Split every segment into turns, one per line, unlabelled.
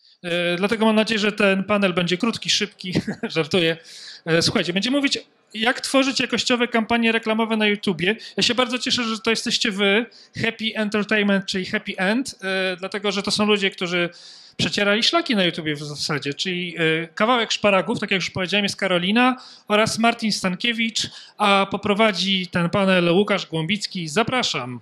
Dlatego mam nadzieję, że ten panel będzie krótki, szybki, żartuję. Słuchajcie, będziemy mówić, jak tworzyć jakościowe kampanie reklamowe na YouTubie. Ja się bardzo cieszę, że to jesteście wy, Happy Entertainment, czyli Happy End, dlatego że to są ludzie, którzy przecierali szlaki na YouTubie w zasadzie, czyli kawałek szparagów, tak jak już powiedziałem, jest Karolina oraz Martin Stankiewicz, a poprowadzi ten panel Łukasz Głąbicki. Zapraszam.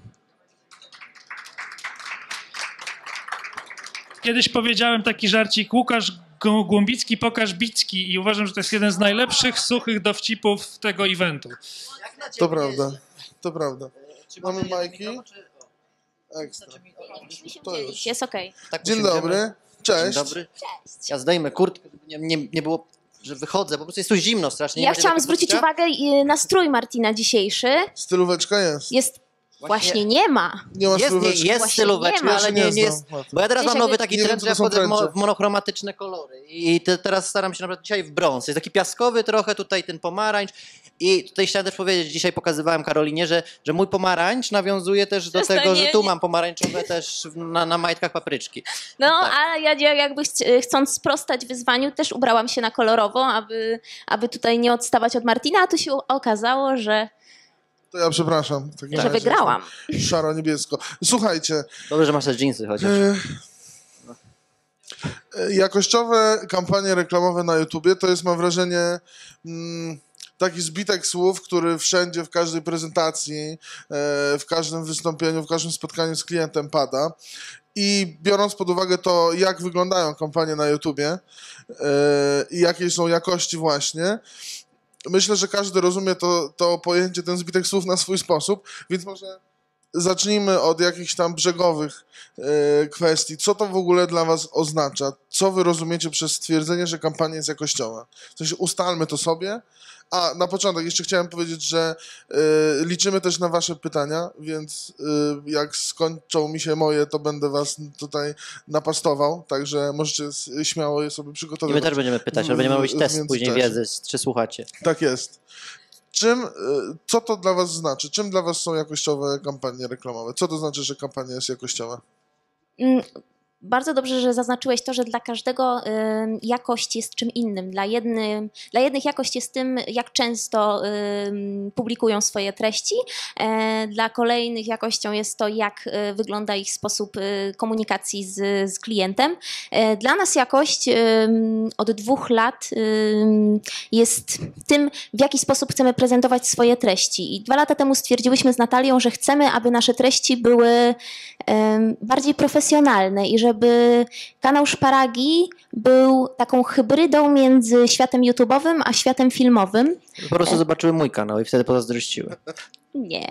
Kiedyś powiedziałem taki żarcik, Łukasz Głąbicki, pokaż Bicki i uważam, że to jest jeden z najlepszych, suchych dowcipów tego eventu.
To prawda, to prawda. Mamy majki? Ekstra. To już.
Jest okej.
Tak
Dzień
usiądziemy.
dobry, cześć.
Dzień dobry. Ja zdejmę kurtkę, żeby nie było, że wychodzę, po prostu jest tu zimno strasznie.
Ja chciałam zwrócić uwagę na strój Martina dzisiejszy.
Stylóweczka jest.
Jest. Właśnie nie ma.
Nie ma
Jest
stylóweczki.
jest
Właśnie
stylóweczka,
nie ma.
ale nie jest. Bo ja teraz
Wiesz,
mam nowy
jakby-
taki
Nie wiem,
trend,
co
że ja
to są
wchodzę
trendy.
w monochromatyczne kolory. I teraz staram się naprawdę dzisiaj w brąz. Jest taki piaskowy trochę, tutaj ten pomarańcz. I tutaj chciałem też powiedzieć, dzisiaj pokazywałem Karolinie, że mój pomarańcz nawiązuje też do tego, że tu mam pomarańczowe też na majtkach papryczki.
No,
Tak.
ale ja jakby chcąc sprostać wyzwaniu, też ubrałam się na kolorowo, aby tutaj nie odstawać od Martina, a tu się okazało, że
To ja przepraszam. w takim razie
wygrałam.
jestem Szaro-niebiesko. Słuchajcie,
Dobrze, że masz te dżinsy chociaż.
jakościowe kampanie reklamowe na YouTubie to jest, mam wrażenie, taki zbitek słów, który wszędzie, w każdej prezentacji, w każdym wystąpieniu, w każdym spotkaniu z klientem pada. I biorąc pod uwagę to, jak wyglądają kampanie na YouTubie i jakiej są jakości właśnie, myślę, że każdy rozumie to pojęcie, ten zbitek słów na swój sposób, więc może zacznijmy od jakichś tam brzegowych kwestii. Co to w ogóle dla was oznacza? Co wy rozumiecie przez stwierdzenie, że kampania jest jakościowa? W sensie ustalmy to sobie. A na początek jeszcze chciałem powiedzieć, że liczymy też na wasze pytania, więc jak skończą mi się moje, to będę was tutaj napastował, także możecie śmiało je sobie
I
przygotować.
my też będziemy pytać, ale będziemy robić
w
test później
międzyczasie.
wiedzy, czy słuchacie.
Tak jest. Co to dla was znaczy? Czym dla was są jakościowe kampanie reklamowe? Co to znaczy, że kampania jest jakościowa?
Bardzo dobrze, że zaznaczyłeś to, że dla każdego jakość jest czym innym. Dla jednych jakość jest tym, jak często publikują swoje treści. Dla kolejnych jakością jest to, jak wygląda ich sposób komunikacji z klientem. Dla nas jakość od 2 lat jest tym, w jaki sposób chcemy prezentować swoje treści. I 2 lata temu stwierdziłyśmy z Natalią, że chcemy, aby nasze treści były bardziej profesjonalne i żeby kanał Szparagi był taką hybrydą między światem YouTube'owym a światem filmowym.
Po prostu zobaczyły mój kanał i wtedy pozazdrościły.
Nie.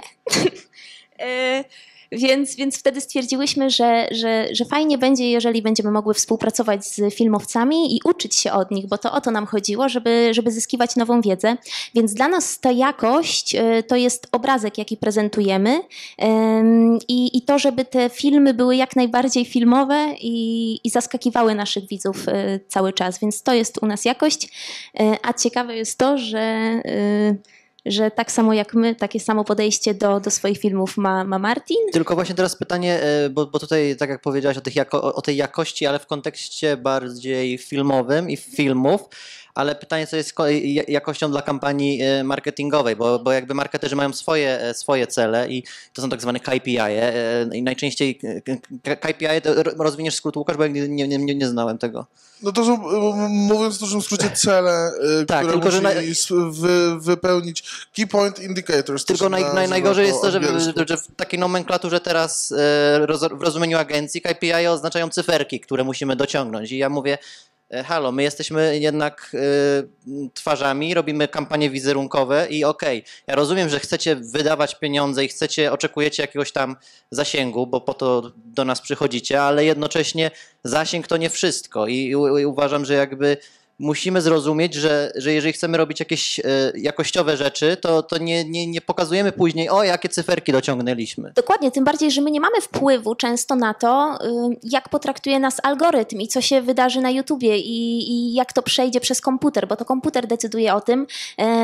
Więc wtedy stwierdziłyśmy, że fajnie będzie, jeżeli będziemy mogły współpracować z filmowcami i uczyć się od nich, bo to o to nam chodziło, żeby zyskiwać nową wiedzę. Więc dla nas ta jakość to jest obrazek, jaki prezentujemy i to, żeby te filmy były jak najbardziej filmowe i zaskakiwały naszych widzów cały czas. Więc to jest u nas jakość, a ciekawe jest to, że tak samo jak my, takie samo podejście do swoich filmów ma Martin.
Tylko właśnie teraz pytanie, bo tutaj tak jak powiedziałaś o tej jakości, ale w kontekście bardziej filmowym i filmów, ale pytanie, co jest jakością dla kampanii marketingowej, bo jakby marketerzy mają swoje cele i to są tak zwane KPI i najczęściej KPI, to rozwiniesz skrót, Łukasz, bo ja nie znałem tego.
No to są, mówiąc w dużym skrócie, cele,
Tak,
które
tylko, że
musi wypełnić Key Point Indicators.
Tylko
nazywa
najgorzej jest to, że
angielsku.
w takiej nomenklaturze teraz w rozumieniu agencji KPI oznaczają cyferki, które musimy dociągnąć. I ja mówię, halo, my jesteśmy jednak twarzami, robimy kampanie wizerunkowe i okej, ja rozumiem, że chcecie wydawać pieniądze i oczekujecie jakiegoś tam zasięgu, bo po to do nas przychodzicie, ale jednocześnie zasięg to nie wszystko i uważam, że jakby musimy zrozumieć, że jeżeli chcemy robić jakieś jakościowe rzeczy, to nie pokazujemy później, o jakie cyferki dociągnęliśmy.
Dokładnie, tym bardziej, że my nie mamy wpływu często na to, jak potraktuje nas algorytm i co się wydarzy na YouTubie i jak to przejdzie przez komputer, bo to komputer decyduje o tym,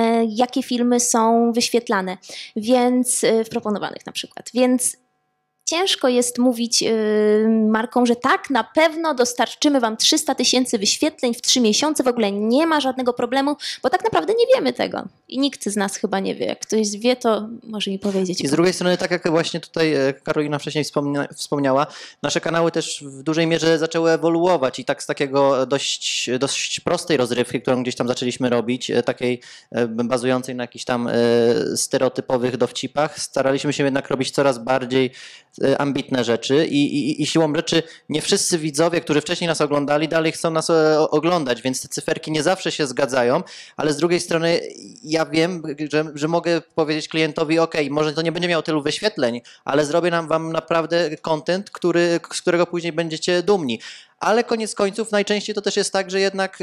jakie filmy są wyświetlane, więc proponowanych na przykład. Więc ciężko jest mówić markom, że tak, na pewno dostarczymy wam 300 000 wyświetleń w 3 miesiące, w ogóle nie ma żadnego problemu, bo tak naprawdę nie wiemy tego. I nikt z nas chyba nie wie. Jak ktoś wie, to może mi powiedzieć.
I z drugiej strony, tak jak właśnie tutaj Karolina wcześniej wspomniała, nasze kanały też w dużej mierze zaczęły ewoluować i tak z takiego dość prostej rozrywki, którą gdzieś tam zaczęliśmy robić, takiej bazującej na jakichś tam stereotypowych dowcipach, staraliśmy się jednak robić coraz bardziej ambitne rzeczy i siłą rzeczy nie wszyscy widzowie, którzy wcześniej nas oglądali, dalej chcą nas oglądać, więc te cyferki nie zawsze się zgadzają, ale z drugiej strony ja wiem, że mogę powiedzieć klientowi, ok, może to nie będzie miało tylu wyświetleń, ale zrobię wam naprawdę content, z którego później będziecie dumni. Ale koniec końców najczęściej to też jest tak, że jednak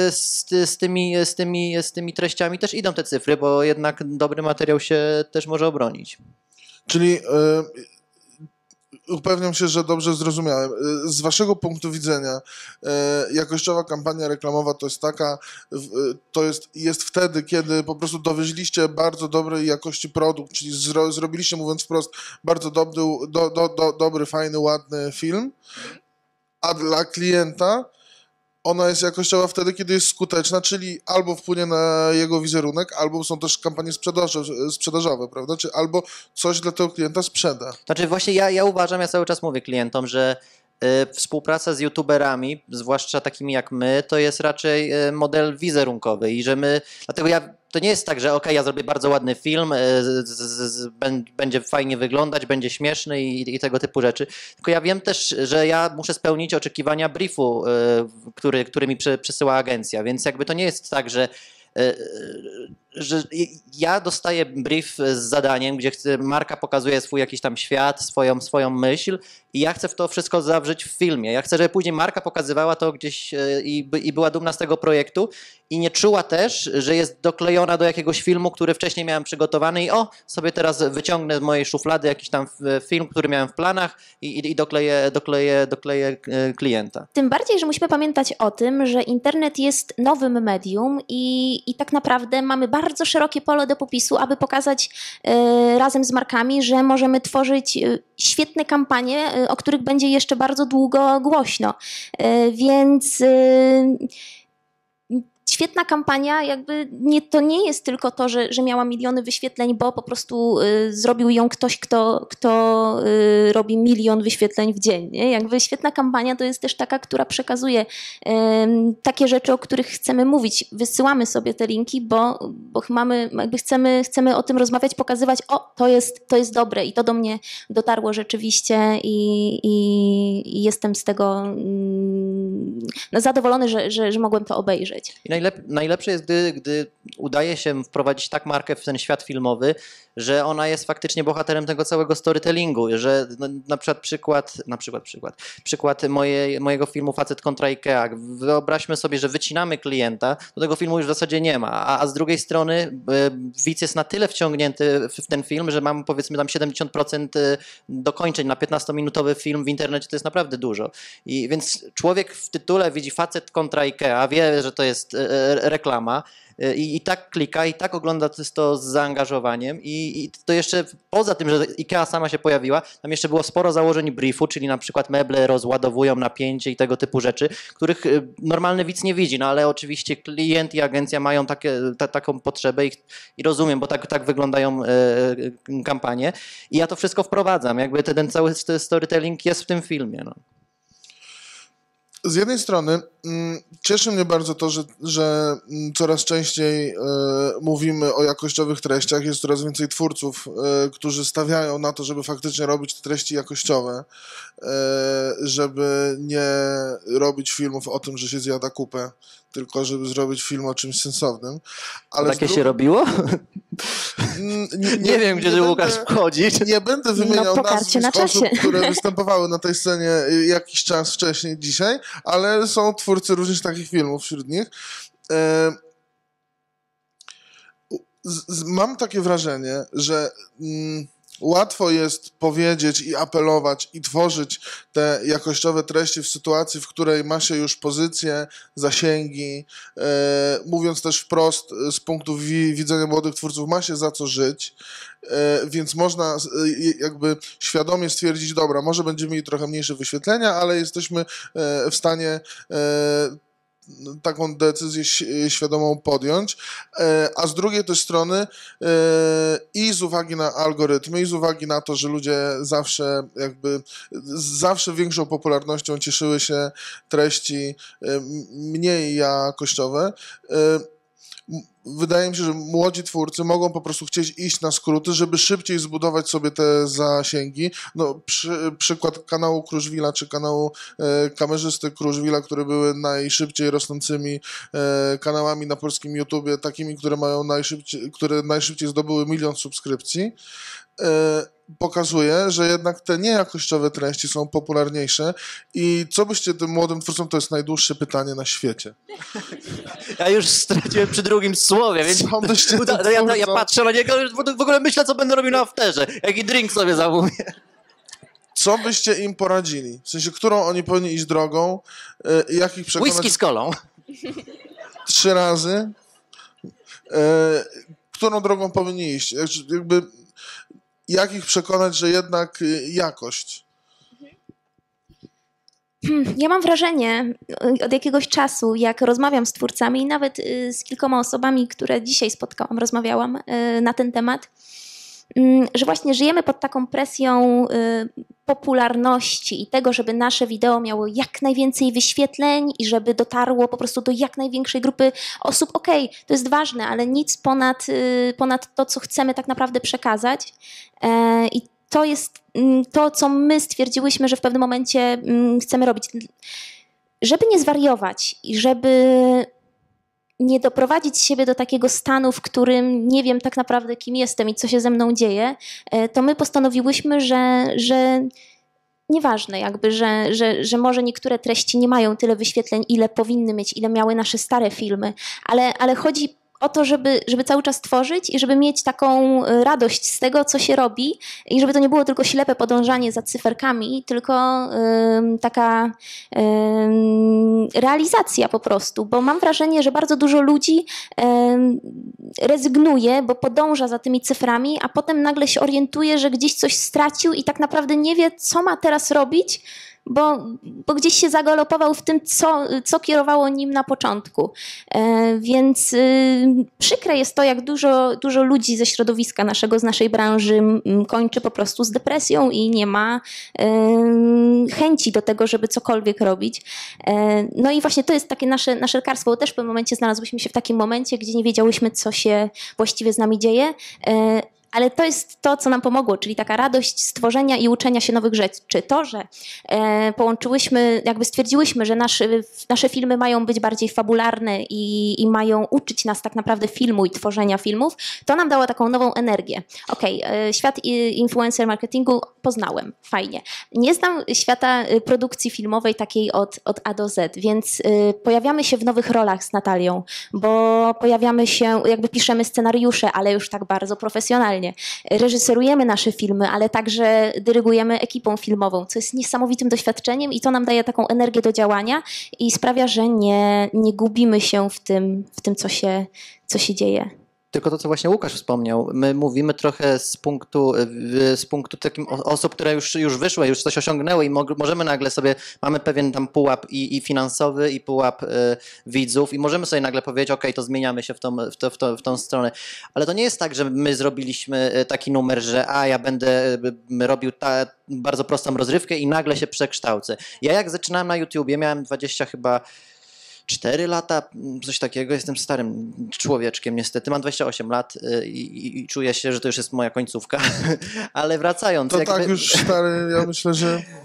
z tymi treściami też idą te cyfry, bo jednak dobry materiał się też może obronić.
Czyli upewniam się, że dobrze zrozumiałem. Z waszego punktu widzenia jakościowa kampania reklamowa to jest taka, jest wtedy, kiedy po prostu dowieźliście bardzo dobrej jakości produkt, czyli zrobiliście, mówiąc wprost, bardzo dobry, fajny, ładny film, a dla klienta ona jest jakościowa wtedy, kiedy jest skuteczna, czyli albo wpłynie na jego wizerunek, albo są też kampanie sprzedażowe, prawda? Czy albo coś dla tego klienta sprzeda.
Znaczy właśnie ja uważam, ja cały czas mówię klientom, że współpraca z youtuberami, zwłaszcza takimi jak my, to jest raczej model wizerunkowy i że dlatego to nie jest tak, że ja zrobię bardzo ładny film, będzie fajnie wyglądać, będzie śmieszny i tego typu rzeczy, tylko ja wiem też, że ja muszę spełnić oczekiwania briefu, który mi przysyła agencja, więc jakby to nie jest tak, że ja dostaję brief z zadaniem, gdzie marka pokazuje swój jakiś tam świat, swoją myśl i ja chcę w to wszystko zawrzeć w filmie. Ja chcę, żeby później marka pokazywała to gdzieś i była dumna z tego projektu i nie czuła też, że jest doklejona do jakiegoś filmu, który wcześniej miałem przygotowany i sobie teraz wyciągnę z mojej szuflady jakiś tam film, który miałem w planach i dokleję klienta.
Tym bardziej, że musimy pamiętać o tym, że internet jest nowym medium i tak naprawdę mamy bardzo szerokie pole do popisu, aby pokazać razem z markami, że możemy tworzyć świetne kampanie, o których będzie jeszcze bardzo długo głośno. Więc świetna kampania, jakby to nie jest tylko to, że miała miliony wyświetleń, bo po prostu zrobił ją ktoś, kto robi 1 000 000 wyświetleń w dzień. Nie? Jakby świetna kampania to jest też taka, która przekazuje takie rzeczy, o których chcemy mówić. Wysyłamy sobie te linki, bo chcemy o tym rozmawiać, pokazywać, to jest dobre i to do mnie dotarło rzeczywiście i jestem z tego zadowolony, że mogłem to obejrzeć.
I najlepsze jest, gdy udaje się wprowadzić tak markę w ten świat filmowy, że ona jest faktycznie bohaterem tego całego storytellingu, że na przykład przykład mojego filmu Facet kontra Ikea. Wyobraźmy sobie, że wycinamy klienta, to tego filmu już w zasadzie nie ma, a z drugiej strony widz jest na tyle wciągnięty w ten film, że mam powiedzmy tam 70% dokończeń na 15-minutowy film w internecie, to jest naprawdę dużo. I więc człowiek w tytule widzi Facet kontra Ikea, wie, że to jest reklama, i tak klika, i tak ogląda to z zaangażowaniem i to jeszcze poza tym, że IKEA sama się pojawiła, tam jeszcze było sporo założeń briefu, czyli na przykład meble rozładowują napięcie i tego typu rzeczy, których normalny widz nie widzi, no ale oczywiście klient i agencja mają taką potrzebę i rozumiem, bo tak wyglądają kampanie i ja to wszystko wprowadzam, jakby ten cały storytelling jest w tym filmie. No.
Z jednej strony cieszy mnie bardzo to, że coraz częściej mówimy o jakościowych treściach. Jest coraz więcej twórców, którzy stawiają na to, żeby faktycznie robić te treści jakościowe, żeby nie robić filmów o tym, że się zjada kupę, tylko żeby zrobić film o czymś sensownym. Ale
takie się robiło? Nie wiem, gdzie Łukasz wchodzi.
Nie będę wymieniał nazwisk osób, które występowały na tej scenie jakiś czas wcześniej dzisiaj, ale są twórcy różnych takich filmów wśród nich. Mam takie wrażenie, że łatwo jest powiedzieć i apelować i tworzyć te jakościowe treści w sytuacji, w której ma się już pozycję, zasięgi, mówiąc też wprost z punktu widzenia młodych twórców, ma się za co żyć, więc można jakby świadomie stwierdzić, dobra, może będziemy mieli trochę mniejsze wyświetlenia, ale jesteśmy w stanie taką decyzję świadomą podjąć, a z drugiej też strony i z uwagi na algorytmy, i z uwagi na to, że ludzie zawsze większą popularnością cieszyły się treści mniej jakościowe, wydaje mi się, że młodzi twórcy mogą po prostu chcieć iść na skróty, żeby szybciej zbudować sobie te zasięgi. No, przykład kanału Kruszwila czy kanału kamerzysty Kruszwila, które były najszybciej rosnącymi kanałami na polskim YouTubie, takimi, które najszybciej zdobyły 1 000 000 subskrypcji, pokazuje, że jednak te niejakościowe treści są popularniejsze i co byście tym młodym twórcom, to jest najdłuższe pytanie na świecie.
Ja już straciłem przy drugim słowie, więc
Co byście tym
ja patrzę na niego, już w ogóle myślę, co będę robił na afterze. Jaki drink sobie zamówię.
Co byście im poradzili? W sensie, którą oni powinni iść drogą? Jak ich przekonać?
Whisky z kolą.
3 razy? Którą drogą powinni iść? Jak ich przekonać, że jednak jakość?
Ja mam wrażenie od jakiegoś czasu, jak rozmawiam z twórcami i nawet z kilkoma osobami, które dzisiaj spotkałam, rozmawiałam na ten temat, że właśnie żyjemy pod taką presją popularności i tego, żeby nasze wideo miało jak najwięcej wyświetleń i żeby dotarło po prostu do jak największej grupy osób. Okej, to jest ważne, ale nic ponad to, co chcemy tak naprawdę przekazać. I to jest to, co my stwierdziłyśmy, że w pewnym momencie chcemy robić. Żeby nie zwariować i żeby nie doprowadzić siebie do takiego stanu, w którym nie wiem tak naprawdę, kim jestem i co się ze mną dzieje, to my postanowiłyśmy, że nieważne jakby, że może niektóre treści nie mają tyle wyświetleń, ile powinny mieć, ile miały nasze stare filmy, ale chodzi o to, żeby cały czas tworzyć i żeby mieć taką radość z tego, co się robi i żeby to nie było tylko ślepe podążanie za cyferkami, tylko taka realizacja po prostu, bo mam wrażenie, że bardzo dużo ludzi rezygnuje, bo podąża za tymi cyframi, a potem nagle się orientuje, że gdzieś coś stracił i tak naprawdę nie wie, co ma teraz robić, bo gdzieś się zagalopował w tym, co kierowało nim na początku. Więc przykre jest to, jak dużo ludzi ze środowiska naszego, z naszej branży kończy po prostu z depresją i nie ma chęci do tego, żeby cokolwiek robić. No i właśnie to jest takie nasze lekarstwo, bo też w pewnym momencie znalazłyśmy się w takim momencie, gdzie nie wiedziałyśmy, co się właściwie z nami dzieje. Ale to jest to, co nam pomogło, czyli taka radość stworzenia i uczenia się nowych rzeczy. To, że połączyłyśmy, jakby stwierdziłyśmy, że nasze filmy mają być bardziej fabularne i mają uczyć nas tak naprawdę filmu i tworzenia filmów, to nam dało taką nową energię. Świat influencer marketingu poznałem, fajnie. Nie znam świata produkcji filmowej takiej od A do Z, więc pojawiamy się w nowych rolach z Natalią, bo pojawiamy się, jakby piszemy scenariusze, ale już tak bardzo profesjonalnie. Reżyserujemy nasze filmy, ale także dyrygujemy ekipą filmową, co jest niesamowitym doświadczeniem i to nam daje taką energię do działania i sprawia, że nie gubimy się w tym co się dzieje.
Tylko to, co właśnie Łukasz wspomniał, my mówimy trochę z punktu takim osób, które już wyszły, już coś osiągnęły i możemy nagle sobie, mamy pewien tam pułap i finansowy, i pułap widzów i możemy sobie nagle powiedzieć, okej, to zmieniamy się w tą stronę. Ale to nie jest tak, że my zrobiliśmy taki numer, że ja będę robił bardzo prostą rozrywkę i nagle się przekształcę. Ja jak zaczynałem na YouTubie, miałem 20 chyba 4 lata, coś takiego, jestem starym człowieczkiem niestety, mam 28 lat i czuję się, że to już jest moja końcówka, ale wracając...
To jakby... tak już stary, ja myślę, że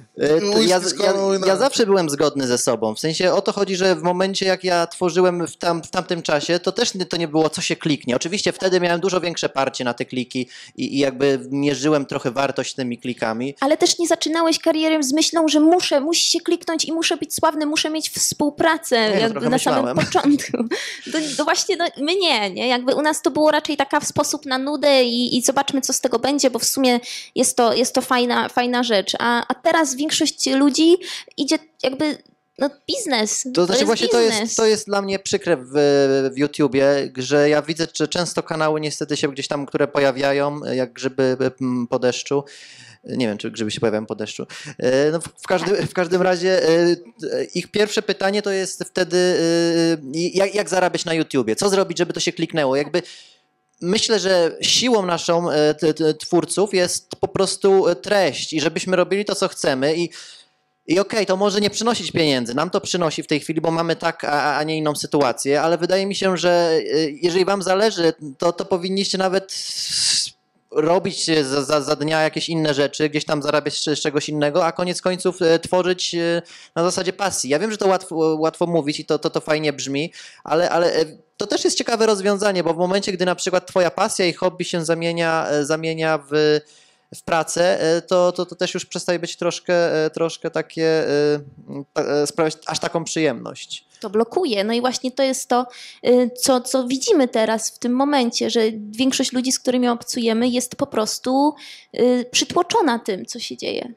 Ja zawsze byłem zgodny ze sobą. W sensie o to chodzi, że w momencie jak ja tworzyłem w tamtym czasie, to też to nie było co się kliknie. Oczywiście wtedy miałem dużo większe parcie na te kliki i jakby mierzyłem trochę wartość tymi klikami.
Ale też nie zaczynałeś karierę z myślą, że musi się kliknąć i muszę być sławny, muszę mieć współpracę jakby na samym początku. To właśnie my nie? Jakby u nas to było raczej taka sposób na nudę i zobaczmy, co z tego będzie, bo w sumie jest to fajna rzecz. A teraz większość ludzi idzie jakby biznes.
To znaczy właśnie
biznes.
to jest dla mnie przykre w YouTubie, że ja widzę, że często kanały niestety się gdzieś tam, które pojawiają, jak grzyby po deszczu. Nie wiem, czy grzyby się pojawiają po deszczu. No w każdym razie ich pierwsze pytanie to jest wtedy, jak zarabiać na YouTubie? Co zrobić, żeby to się kliknęło? Jakby myślę, że siłą naszą twórców jest po prostu treść i żebyśmy robili to, co chcemy i okej, to może nie przynosić pieniędzy. Nam to przynosi w tej chwili, bo mamy tak, a nie inną sytuację, ale wydaje mi się, że jeżeli wam zależy, to powinniście nawet robić za dnia jakieś inne rzeczy, gdzieś tam zarabiać z czegoś innego, a koniec końców tworzyć na zasadzie pasji. Ja wiem, że to łatwo mówić i to fajnie brzmi, ale to też jest ciekawe rozwiązanie, bo w momencie, gdy na przykład twoja pasja i hobby się zamienia w pracę, to też już przestaje być troszkę takie, sprawiać aż taką przyjemność.
To blokuje. No i właśnie to jest to, co widzimy teraz w tym momencie, że większość ludzi, z którymi obcujemy, jest po prostu przytłoczona tym, co się dzieje.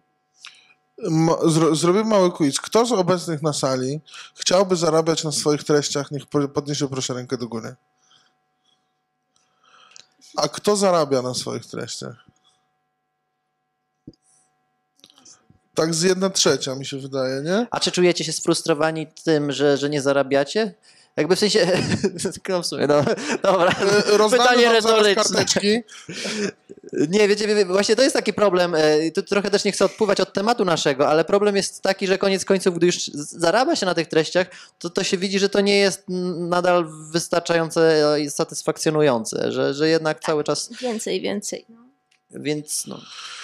Zrobię mały quiz. Kto z obecnych na sali chciałby zarabiać na swoich treściach? Niech podniesie proszę rękę do góry. A kto zarabia na swoich treściach? Tak z 1/3 mi się wydaje, nie?
A czy czujecie się sfrustrowani tym, że nie zarabiacie? Jakby w sensie... No w sumie, no, dobra. Pytanie retoryczne.
Karteczki.
Nie, wiecie, właśnie to jest taki problem. Tu trochę też nie chcę odpływać od tematu naszego, ale problem jest taki, że koniec końców, gdy już zarabia się na tych treściach, to się widzi, że to nie jest nadal wystarczające i satysfakcjonujące, że jednak cały czas...
Więcej.
Więc no...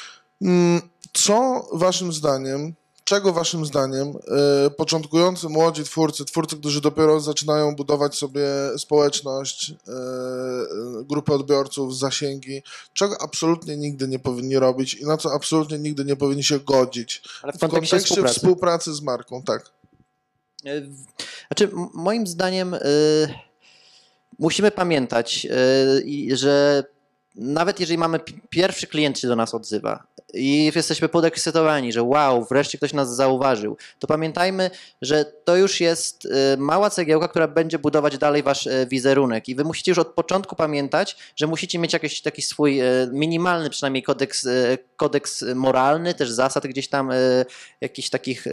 Czego waszym zdaniem początkujący młodzi twórcy, którzy dopiero zaczynają budować sobie społeczność, grupę odbiorców, zasięgi, czego absolutnie nigdy nie powinni robić i na co absolutnie nigdy nie powinni się godzić?
Ale w
kontekście współpracy z marką, tak.
Znaczy, moim zdaniem musimy pamiętać, że nawet jeżeli mamy pierwszy klient się do nas odzywa i jesteśmy podekscytowani, że wow, wreszcie ktoś nas zauważył, to pamiętajmy, że to już jest mała cegiełka, która będzie budować dalej wasz wizerunek i wy musicie już od początku pamiętać, że musicie mieć jakiś taki swój minimalny przynajmniej kodeks moralny, też zasad gdzieś tam jakichś takich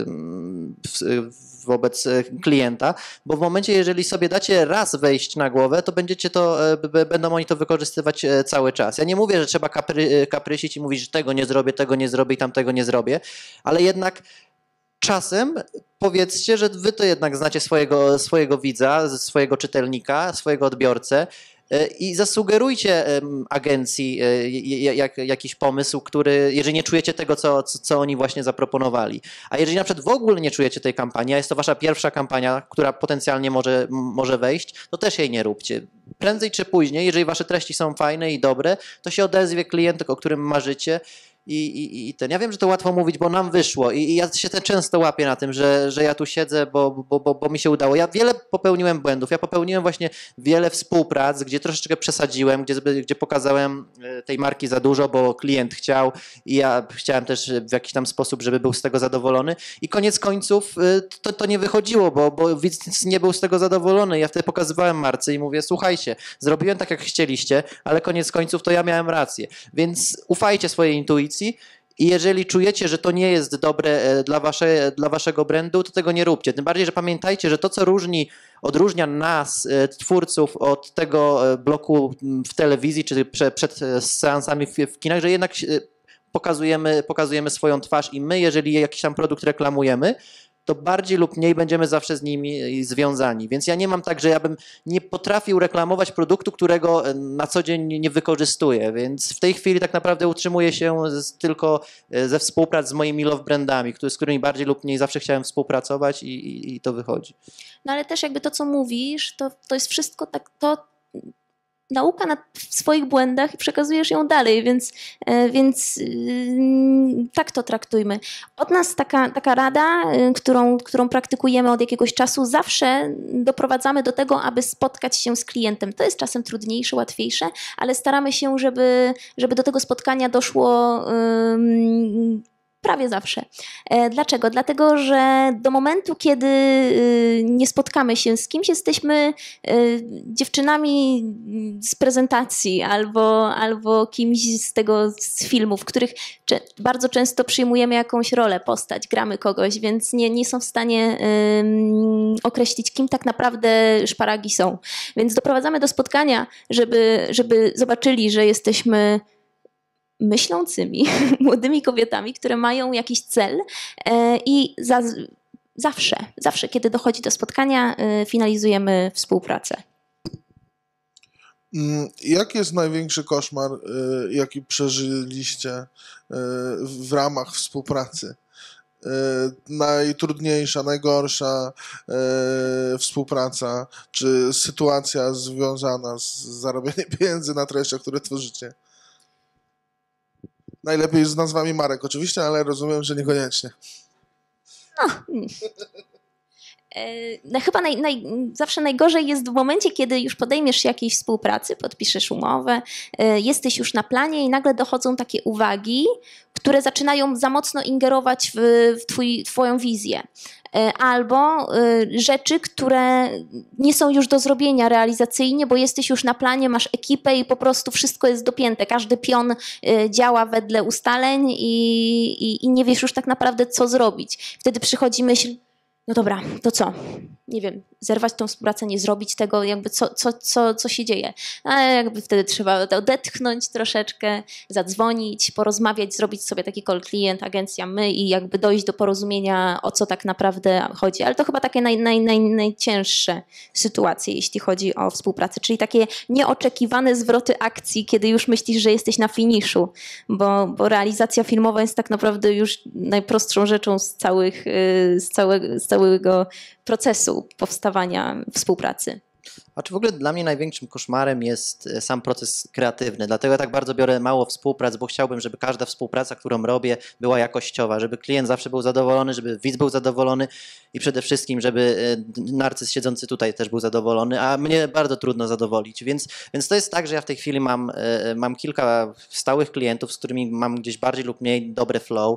wobec klienta, bo w momencie, jeżeli sobie dacie raz wejść na głowę, to będą oni to wykorzystywać cały czas. Ja nie mówię, że trzeba kaprysić i mówić, że tego nie zrobię i tamtego nie zrobię, ale jednak czasem powiedzcie, że wy to jednak znacie swojego widza, swojego czytelnika, swojego odbiorcę i zasugerujcie agencji jakiś pomysł, jeżeli nie czujecie tego, co oni właśnie zaproponowali. A jeżeli na przykład w ogóle nie czujecie tej kampanii, a jest to wasza pierwsza kampania, która potencjalnie może wejść, to też jej nie róbcie. Prędzej czy później, jeżeli wasze treści są fajne i dobre, to się odezwie klient, o którym marzycie. Ja wiem, że to łatwo mówić, bo nam wyszło i ja się często łapię na tym, że ja tu siedzę, bo mi się udało. Ja wiele popełniłem błędów, ja popełniłem właśnie wiele współprac, gdzie troszeczkę przesadziłem, gdzie pokazałem tej marki za dużo, bo klient chciał i ja chciałem też w jakiś tam sposób, żeby był z tego zadowolony i koniec końców to nie wychodziło, bo widz nie był z tego zadowolony. Ja wtedy pokazywałem marce i mówię, słuchajcie, zrobiłem tak, jak chcieliście, ale koniec końców to ja miałem rację, więc ufajcie swojej intuicji. I jeżeli czujecie, że to nie jest dobre dla waszego brandu, to tego nie róbcie. Tym bardziej, że pamiętajcie, że to, co odróżnia nas, twórców, od tego bloku w telewizji czy przed seansami w kinach, że jednak pokazujemy swoją twarz i my, jeżeli jakiś tam produkt reklamujemy, to bardziej lub mniej będziemy zawsze z nimi związani. Więc ja nie mam tak, że ja bym nie potrafił reklamować produktu, którego na co dzień nie wykorzystuję. Więc w tej chwili tak naprawdę utrzymuję się tylko ze współprac z moimi love brandami, z którymi bardziej lub mniej zawsze chciałem współpracować i to wychodzi.
No ale też jakby to, co mówisz, to jest wszystko tak, to nauka na swoich błędach i przekazujesz ją dalej, więc tak to traktujmy. Od nas taka rada, którą praktykujemy od jakiegoś czasu, zawsze doprowadzamy do tego, aby spotkać się z klientem. To jest czasem trudniejsze, łatwiejsze, ale staramy się, żeby do tego spotkania doszło prawie zawsze. Dlaczego? Dlatego, że do momentu, kiedy nie spotkamy się z kimś, jesteśmy dziewczynami z prezentacji albo kimś z filmów, w których bardzo często przyjmujemy jakąś rolę, postać, gramy kogoś, więc nie są w stanie określić, kim tak naprawdę szparagi są. Więc doprowadzamy do spotkania, żeby zobaczyli, że jesteśmy myślącymi, młodymi kobietami, które mają jakiś cel i zawsze, kiedy dochodzi do spotkania, finalizujemy współpracę.
Jaki jest największy koszmar, jaki przeżyliście w ramach współpracy? Najtrudniejsza, najgorsza współpraca, czy sytuacja związana z zarabianiem pieniędzy na treściach, które tworzycie? Najlepiej z nazwami marek oczywiście, ale rozumiem, że niekoniecznie.
No, chyba zawsze najgorzej jest w momencie, kiedy już podejmiesz się jakiejś współpracy, podpiszesz umowę, jesteś już na planie i nagle dochodzą takie uwagi, które zaczynają za mocno ingerować w twoją wizję. Albo rzeczy, które nie są już do zrobienia realizacyjnie, bo jesteś już na planie, masz ekipę i po prostu wszystko jest dopięte. Każdy pion działa wedle ustaleń i nie wiesz już tak naprawdę, co zrobić. Wtedy przychodzi myśl, no dobra, to co? Nie wiem, zerwać tą współpracę, nie zrobić tego, jakby co się dzieje. A jakby wtedy trzeba odetchnąć troszeczkę, zadzwonić, porozmawiać, zrobić sobie taki call klient, agencja, my i jakby dojść do porozumienia, o co tak naprawdę chodzi. Ale to chyba takie najcięższe sytuacje, jeśli chodzi o współpracę, czyli takie nieoczekiwane zwroty akcji, kiedy już myślisz, że jesteś na finiszu, bo realizacja filmowa jest tak naprawdę już najprostszą rzeczą z całego procesu powstawania współpracy.
A czy w ogóle dla mnie największym koszmarem jest sam proces kreatywny. Dlatego ja tak bardzo biorę mało współprac, bo chciałbym, żeby każda współpraca, którą robię, była jakościowa, żeby klient zawsze był zadowolony, żeby widz był zadowolony i przede wszystkim, żeby narcyz siedzący tutaj też był zadowolony, a mnie bardzo trudno zadowolić. Więc to jest tak, że ja w tej chwili mam kilka stałych klientów, z którymi mam gdzieś bardziej lub mniej dobre flow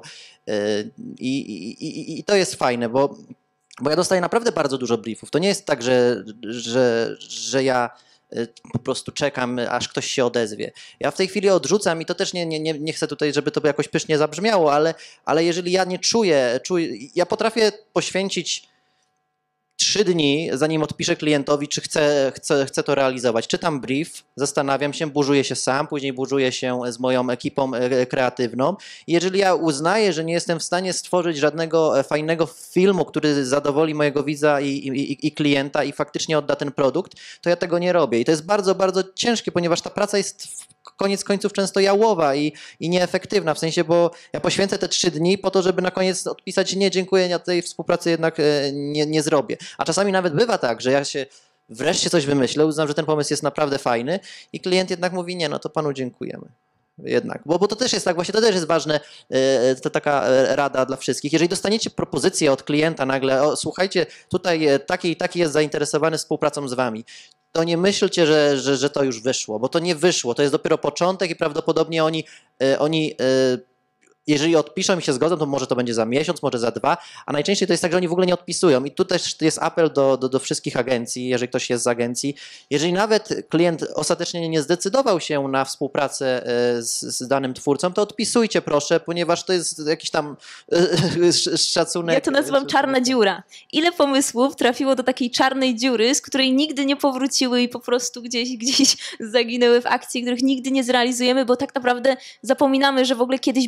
i to jest fajne, bo ja dostaję naprawdę bardzo dużo briefów. To nie jest tak, że ja po prostu czekam, aż ktoś się odezwie. Ja w tej chwili odrzucam i to też nie chcę tutaj, żeby to jakoś pysznie zabrzmiało, ale jeżeli ja nie czuję, ja potrafię poświęcić 3 dni, zanim odpiszę klientowi, czy chcę to realizować. Czytam brief, zastanawiam się, burzuję się sam, później burzuję się z moją ekipą kreatywną. I jeżeli ja uznaję, że nie jestem w stanie stworzyć żadnego fajnego filmu, który zadowoli mojego widza i klienta i faktycznie odda ten produkt, to ja tego nie robię. I to jest bardzo, bardzo ciężkie, ponieważ ta praca jest koniec końców często jałowa i nieefektywna, w sensie, bo ja poświęcę te 3 dni po to, żeby na koniec odpisać nie, dziękuję, ja tej współpracy jednak nie zrobię. A czasami nawet bywa tak, że ja się wreszcie coś wymyślę, uznam, że ten pomysł jest naprawdę fajny i klient jednak mówi, nie, no to panu dziękujemy. Jednak, bo to też jest tak, właśnie to też jest ważne, to taka rada dla wszystkich. Jeżeli dostaniecie propozycję od klienta nagle, o, słuchajcie, tutaj taki jest zainteresowany współpracą z wami, to nie myślcie, że to już wyszło, bo to nie wyszło, to jest dopiero początek i prawdopodobnie oni jeżeli odpiszą i się zgodzą, to może to będzie za miesiąc, może za 2, a najczęściej to jest tak, że oni w ogóle nie odpisują. I tu też jest apel do wszystkich agencji, jeżeli ktoś jest z agencji. Jeżeli nawet klient ostatecznie nie zdecydował się na współpracę z danym twórcą, to odpisujcie proszę, ponieważ to jest jakiś tam szacunek.
Ja to nazywam czarna dziura. Ile pomysłów trafiło do takiej czarnej dziury, z której nigdy nie powróciły i po prostu gdzieś zaginęły w akcji, których nigdy nie zrealizujemy, bo tak naprawdę zapominamy, że w ogóle kiedyś był taki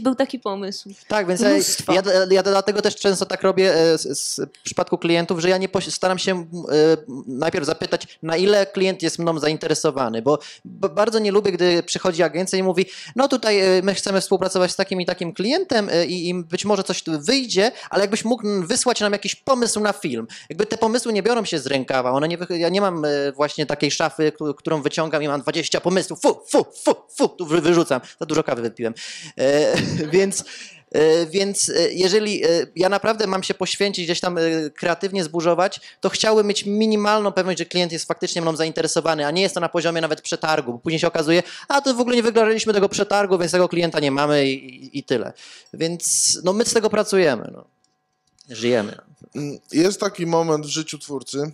pomysłów.
Tak, więc
Mnóstwo.
ja dlatego też często tak robię w przypadku klientów, że ja nie staram się najpierw zapytać, na ile klient jest mną zainteresowany, bo bardzo nie lubię, gdy przychodzi agencja i mówi, no tutaj my chcemy współpracować z takim i takim klientem i być może coś tu wyjdzie, ale jakbyś mógł wysłać nam jakiś pomysł na film. Jakby te pomysły nie biorą się z rękawa, ja nie mam właśnie takiej szafy, którą wyciągam i mam 20 pomysłów, tu wyrzucam, za dużo kawy wypiłem. Więc jeżeli ja naprawdę mam się poświęcić, gdzieś tam kreatywnie zburzować, to chciałbym mieć minimalną pewność, że klient jest faktycznie mną zainteresowany, a nie jest to na poziomie nawet przetargu, bo później się okazuje, a to w ogóle nie wygraliśmy tego przetargu, więc tego klienta nie mamy i tyle. Więc no, my z tego pracujemy, no. Żyjemy.
Jest taki moment w życiu twórcy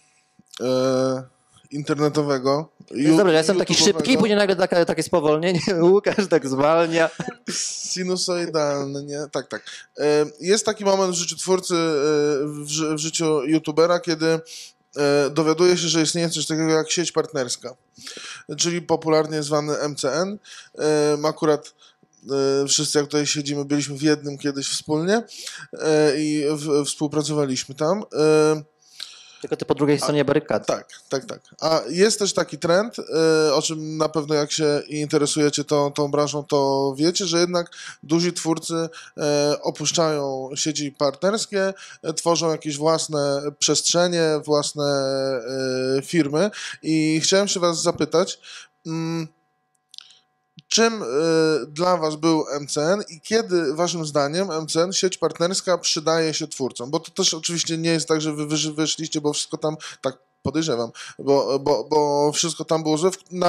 internetowego.
Dobrze, ja jestem taki szybki i później nagle takie spowolnienie. Łukasz tak zwalnia.
Sinusoidalny, nie? Tak, tak. Jest taki moment w życiu twórcy, w życiu youtubera, kiedy dowiaduje się, że istnieje coś takiego jak sieć partnerska, czyli popularnie zwany MCN. Akurat wszyscy, jak tutaj siedzimy, byliśmy w jednym kiedyś wspólnie i współpracowaliśmy tam.
Tylko ty po drugiej stronie barykady.
Tak. A jest też taki trend, o czym na pewno jak się interesujecie tą branżą, to wiecie, że jednak duzi twórcy opuszczają sieci partnerskie, tworzą jakieś własne przestrzenie, własne firmy i chciałem się was zapytać, czym dla was był MCN i kiedy waszym zdaniem MCN, sieć partnerska, przydaje się twórcom? Bo to też oczywiście nie jest tak, że wy wyszliście, bo wszystko tam, tak podejrzewam, bo wszystko tam było złe.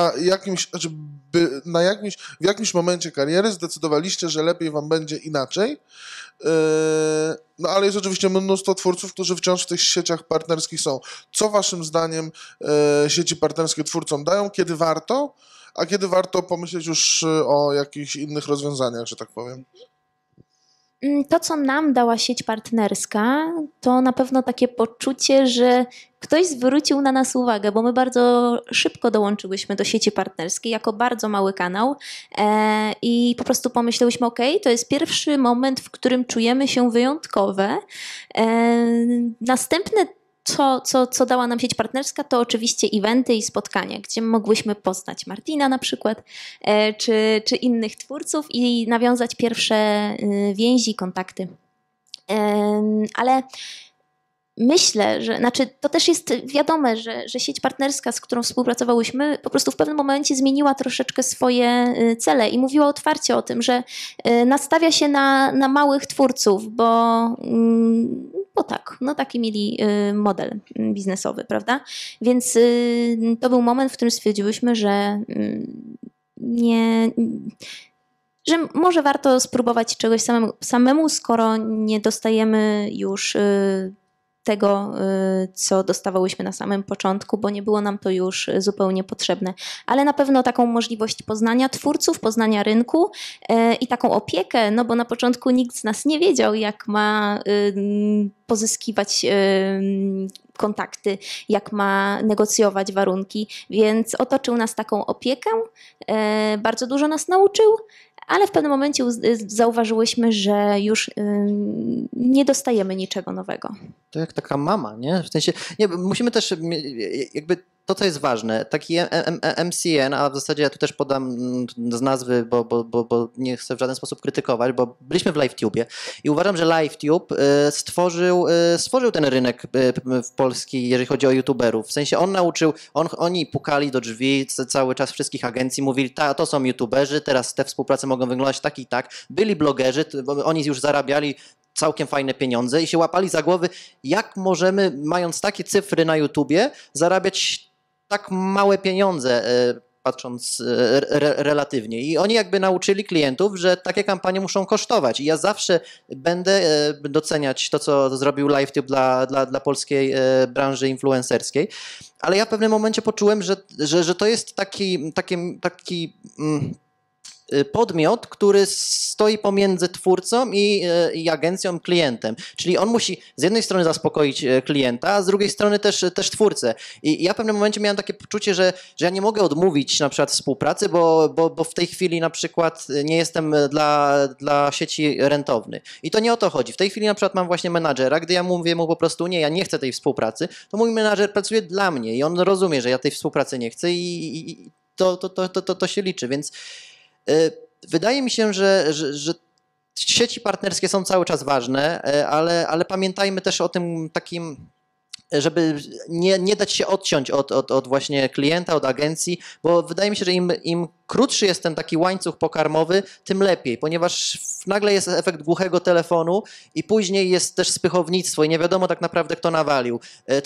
W jakimś momencie kariery zdecydowaliście, że lepiej wam będzie inaczej. No ale jest oczywiście mnóstwo twórców, którzy wciąż w tych sieciach partnerskich są. Co waszym zdaniem sieci partnerskie twórcom dają? Kiedy warto? A kiedy warto pomyśleć już o jakichś innych rozwiązaniach, że tak powiem?
To, co nam dała sieć partnerska, to na pewno takie poczucie, że ktoś zwrócił na nas uwagę, bo my bardzo szybko dołączyłyśmy do sieci partnerskiej jako bardzo mały kanał i po prostu pomyślałyśmy, to jest pierwszy moment, w którym czujemy się wyjątkowe. Następne co dała nam sieć partnerska, to oczywiście eventy i spotkania, gdzie mogłyśmy poznać Martina na przykład, czy innych twórców i nawiązać pierwsze więzi, kontakty. Ale myślę, że to też jest wiadome, że sieć partnerska, z którą współpracowałyśmy, po prostu w pewnym momencie zmieniła troszeczkę swoje cele i mówiła otwarcie o tym, że nastawia się na małych twórców, bo tak, taki mieli model biznesowy, prawda? Więc to był moment, w którym stwierdziłyśmy, że może warto spróbować czegoś samemu, skoro nie dostajemy już tego, co dostawałyśmy na samym początku, bo nie było nam to już zupełnie potrzebne. Ale na pewno taką możliwość poznania twórców, poznania rynku i taką opiekę, no bo na początku nikt z nas nie wiedział, jak ma pozyskiwać kontakty, jak ma negocjować warunki, więc otoczył nas taką opiekę, bardzo dużo nas nauczył, ale w pewnym momencie zauważyłyśmy, że już nie dostajemy niczego nowego.
To jak taka mama, nie? W sensie, nie, musimy też jakby to, co jest ważne, taki MCN, a w zasadzie ja tu też podam z nazwy, bo nie chcę w żaden sposób krytykować, bo byliśmy w LiveTube i uważam, że LiveTube stworzył ten rynek w Polski, jeżeli chodzi o youtuberów. W sensie oni pukali do drzwi cały czas wszystkich agencji, mówili, to są youtuberzy, teraz te współprace mogą wyglądać tak i tak. Byli blogerzy, bo oni już zarabiali całkiem fajne pieniądze i się łapali za głowy, jak możemy, mając takie cyfry na YouTubie, zarabiać tak małe pieniądze, patrząc relatywnie. I oni jakby nauczyli klientów, że takie kampanie muszą kosztować. I ja zawsze będę doceniać to, co zrobił LiveTube dla polskiej branży influencerskiej. Ale ja w pewnym momencie poczułem, że to jest taki podmiot, który stoi pomiędzy twórcą i agencją, klientem. Czyli on musi z jednej strony zaspokoić klienta, a z drugiej strony też twórcę. I ja w pewnym momencie miałem takie poczucie, że ja nie mogę odmówić na przykład współpracy, bo w tej chwili na przykład nie jestem dla sieci rentowny. I to nie o to chodzi. W tej chwili na przykład mam właśnie menadżera, gdy ja mówię mu po prostu nie, ja nie chcę tej współpracy, to mój menadżer pracuje dla mnie i on rozumie, że ja tej współpracy nie chcę i to się liczy, więc wydaje mi się, że sieci partnerskie są cały czas ważne, ale pamiętajmy też o tym takim, żeby nie dać się odciąć od właśnie klienta, od agencji, bo wydaje mi się, że im krótszy jest ten taki łańcuch pokarmowy, tym lepiej, ponieważ nagle jest efekt głuchego telefonu i później jest też spychownictwo i nie wiadomo tak naprawdę, kto nawalił.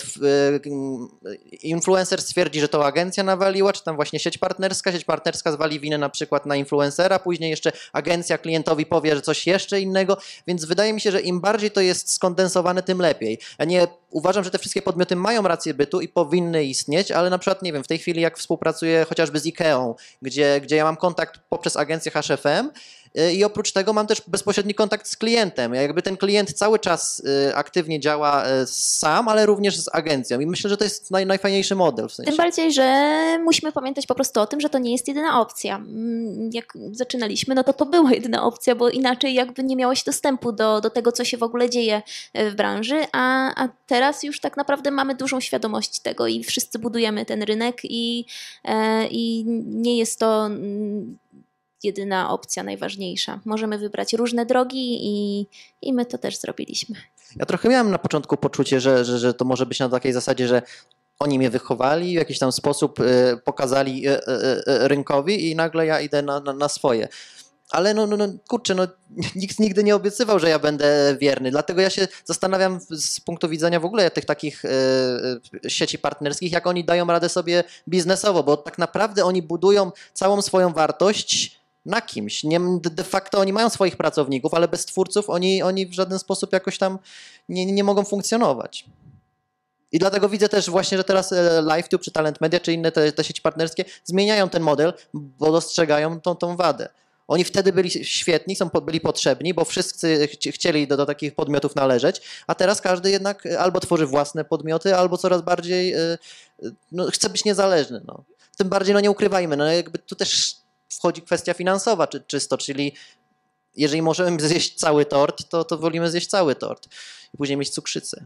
Influencer stwierdzi, że to agencja nawaliła, czy tam właśnie sieć partnerska zwali winę na przykład na influencera, później jeszcze agencja klientowi powie, że coś jeszcze innego, więc wydaje mi się, że im bardziej to jest skondensowane, tym lepiej. Ja nie uważam, że te wszystkie podmioty mają rację bytu i powinny istnieć, ale na przykład, nie wiem, w tej chwili jak współpracuję chociażby z IKEA, gdzie ja mam kontakt poprzez agencję HFM i oprócz tego mam też bezpośredni kontakt z klientem. Jakby ten klient cały czas aktywnie działa sam, ale również z agencją i myślę, że to jest najfajniejszy model. W sensie.
Tym bardziej, że musimy pamiętać po prostu o tym, że to nie jest jedyna opcja. Jak zaczynaliśmy, no to była jedyna opcja, bo inaczej jakby nie miało się dostępu do tego, co się w ogóle dzieje w branży, a teraz już tak naprawdę mamy dużą świadomość tego i wszyscy budujemy ten rynek i nie jest to jedyna opcja najważniejsza. Możemy wybrać różne drogi i my to też zrobiliśmy.
Ja trochę miałem na początku poczucie, że to może być na takiej zasadzie, że oni mnie wychowali, w jakiś tam sposób pokazali rynkowi i nagle ja idę na swoje. Ale kurczę, nikt nigdy nie obiecywał, że ja będę wierny. Dlatego ja się zastanawiam z punktu widzenia w ogóle tych takich sieci partnerskich, jak oni dają radę sobie biznesowo, bo tak naprawdę oni budują całą swoją wartość na kimś. De facto oni mają swoich pracowników, ale bez twórców oni w żaden sposób jakoś tam nie mogą funkcjonować. I dlatego widzę też właśnie, że teraz LiveTube czy Talent Media czy inne te sieci partnerskie zmieniają ten model, bo dostrzegają tą wadę. Oni wtedy byli świetni, byli potrzebni, bo wszyscy chcieli do takich podmiotów należeć, a teraz każdy jednak albo tworzy własne podmioty, albo coraz bardziej chce być niezależny. Tym bardziej, nie ukrywajmy, jakby tu też wchodzi kwestia finansowa czysto, czyli jeżeli możemy zjeść cały tort, to wolimy zjeść cały tort i później mieć cukrzycę.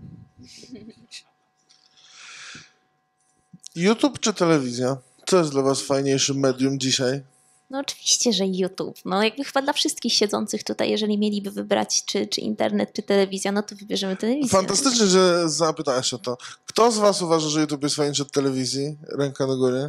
YouTube czy telewizja? Co jest dla was fajniejszym medium dzisiaj?
No oczywiście, że YouTube. No jakby chyba dla wszystkich siedzących tutaj, jeżeli mieliby wybrać czy internet, czy telewizja, no to wybierzemy telewizję.
Fantastycznie, że zapytałeś o to. Kto z was uważa, że YouTube jest fajniejszy od telewizji? Ręka do góry.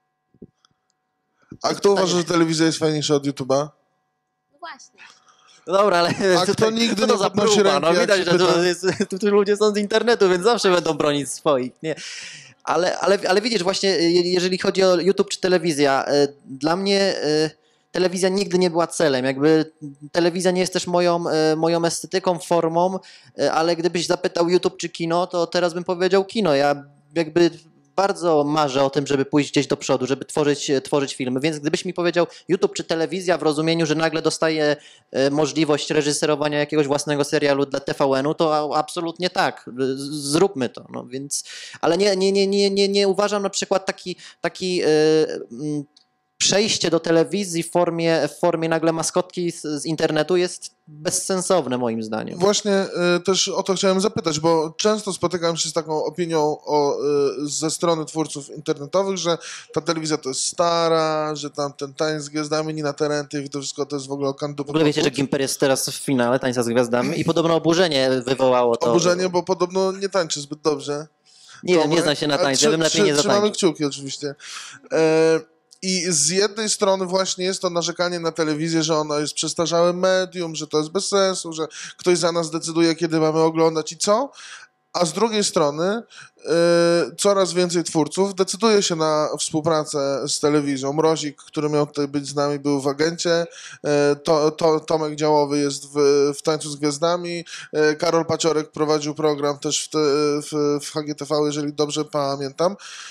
A kto uważa, że telewizja jest fajniejsza od YouTube'a?
No właśnie.
No dobra, ale
A kto nigdy nie podnosi
próba?
ręki, jak
Widać,
się
że
pyta?
tu ludzie są z internetu, więc zawsze będą bronić swoich. Nie. Ale widzisz, właśnie jeżeli chodzi o YouTube czy telewizja, dla mnie telewizja nigdy nie była celem. Jakby telewizja nie jest też moją estetyką, formą, ale gdybyś zapytał YouTube czy kino, to teraz bym powiedział kino. Ja jakby bardzo marzę o tym, żeby pójść gdzieś do przodu, żeby tworzyć filmy, więc gdybyś mi powiedział YouTube czy telewizja w rozumieniu, że nagle dostaję możliwość reżyserowania jakiegoś własnego serialu dla TVN-u, to absolutnie tak, zróbmy to. Więc, ale nie uważam na przykład taki przejście do telewizji w formie nagle maskotki z internetu jest bezsensowne moim zdaniem.
Właśnie też o to chciałem zapytać, bo często spotykam się z taką opinią ze strony twórców internetowych, że ta telewizja to jest stara, że tam ten tańc z gwiazdami, Nina Terenty, to wszystko to jest w ogóle
W ogóle wiecie, że Gimper jest teraz w finale Tańca z Gwiazdami i podobno oburzenie wywołało to.
Oburzenie, bo podobno nie tańczy zbyt dobrze.
Nie wiem, nie znam się na tańcu, ja bym lepiej nie zatańczył.
Trzymamy kciuki oczywiście. I z jednej strony właśnie jest to narzekanie na telewizję, że ona jest przestarzałym medium, że to jest bez sensu, że ktoś za nas decyduje, kiedy mamy oglądać i co. A z drugiej strony coraz więcej twórców decyduje się na współpracę z telewizją. Mrozik, który miał tutaj być z nami, był w Agencie. Tomek Działowy jest w Tańcu z Gwiazdami. Karol Paciorek prowadził program też w HGTV, jeżeli dobrze pamiętam.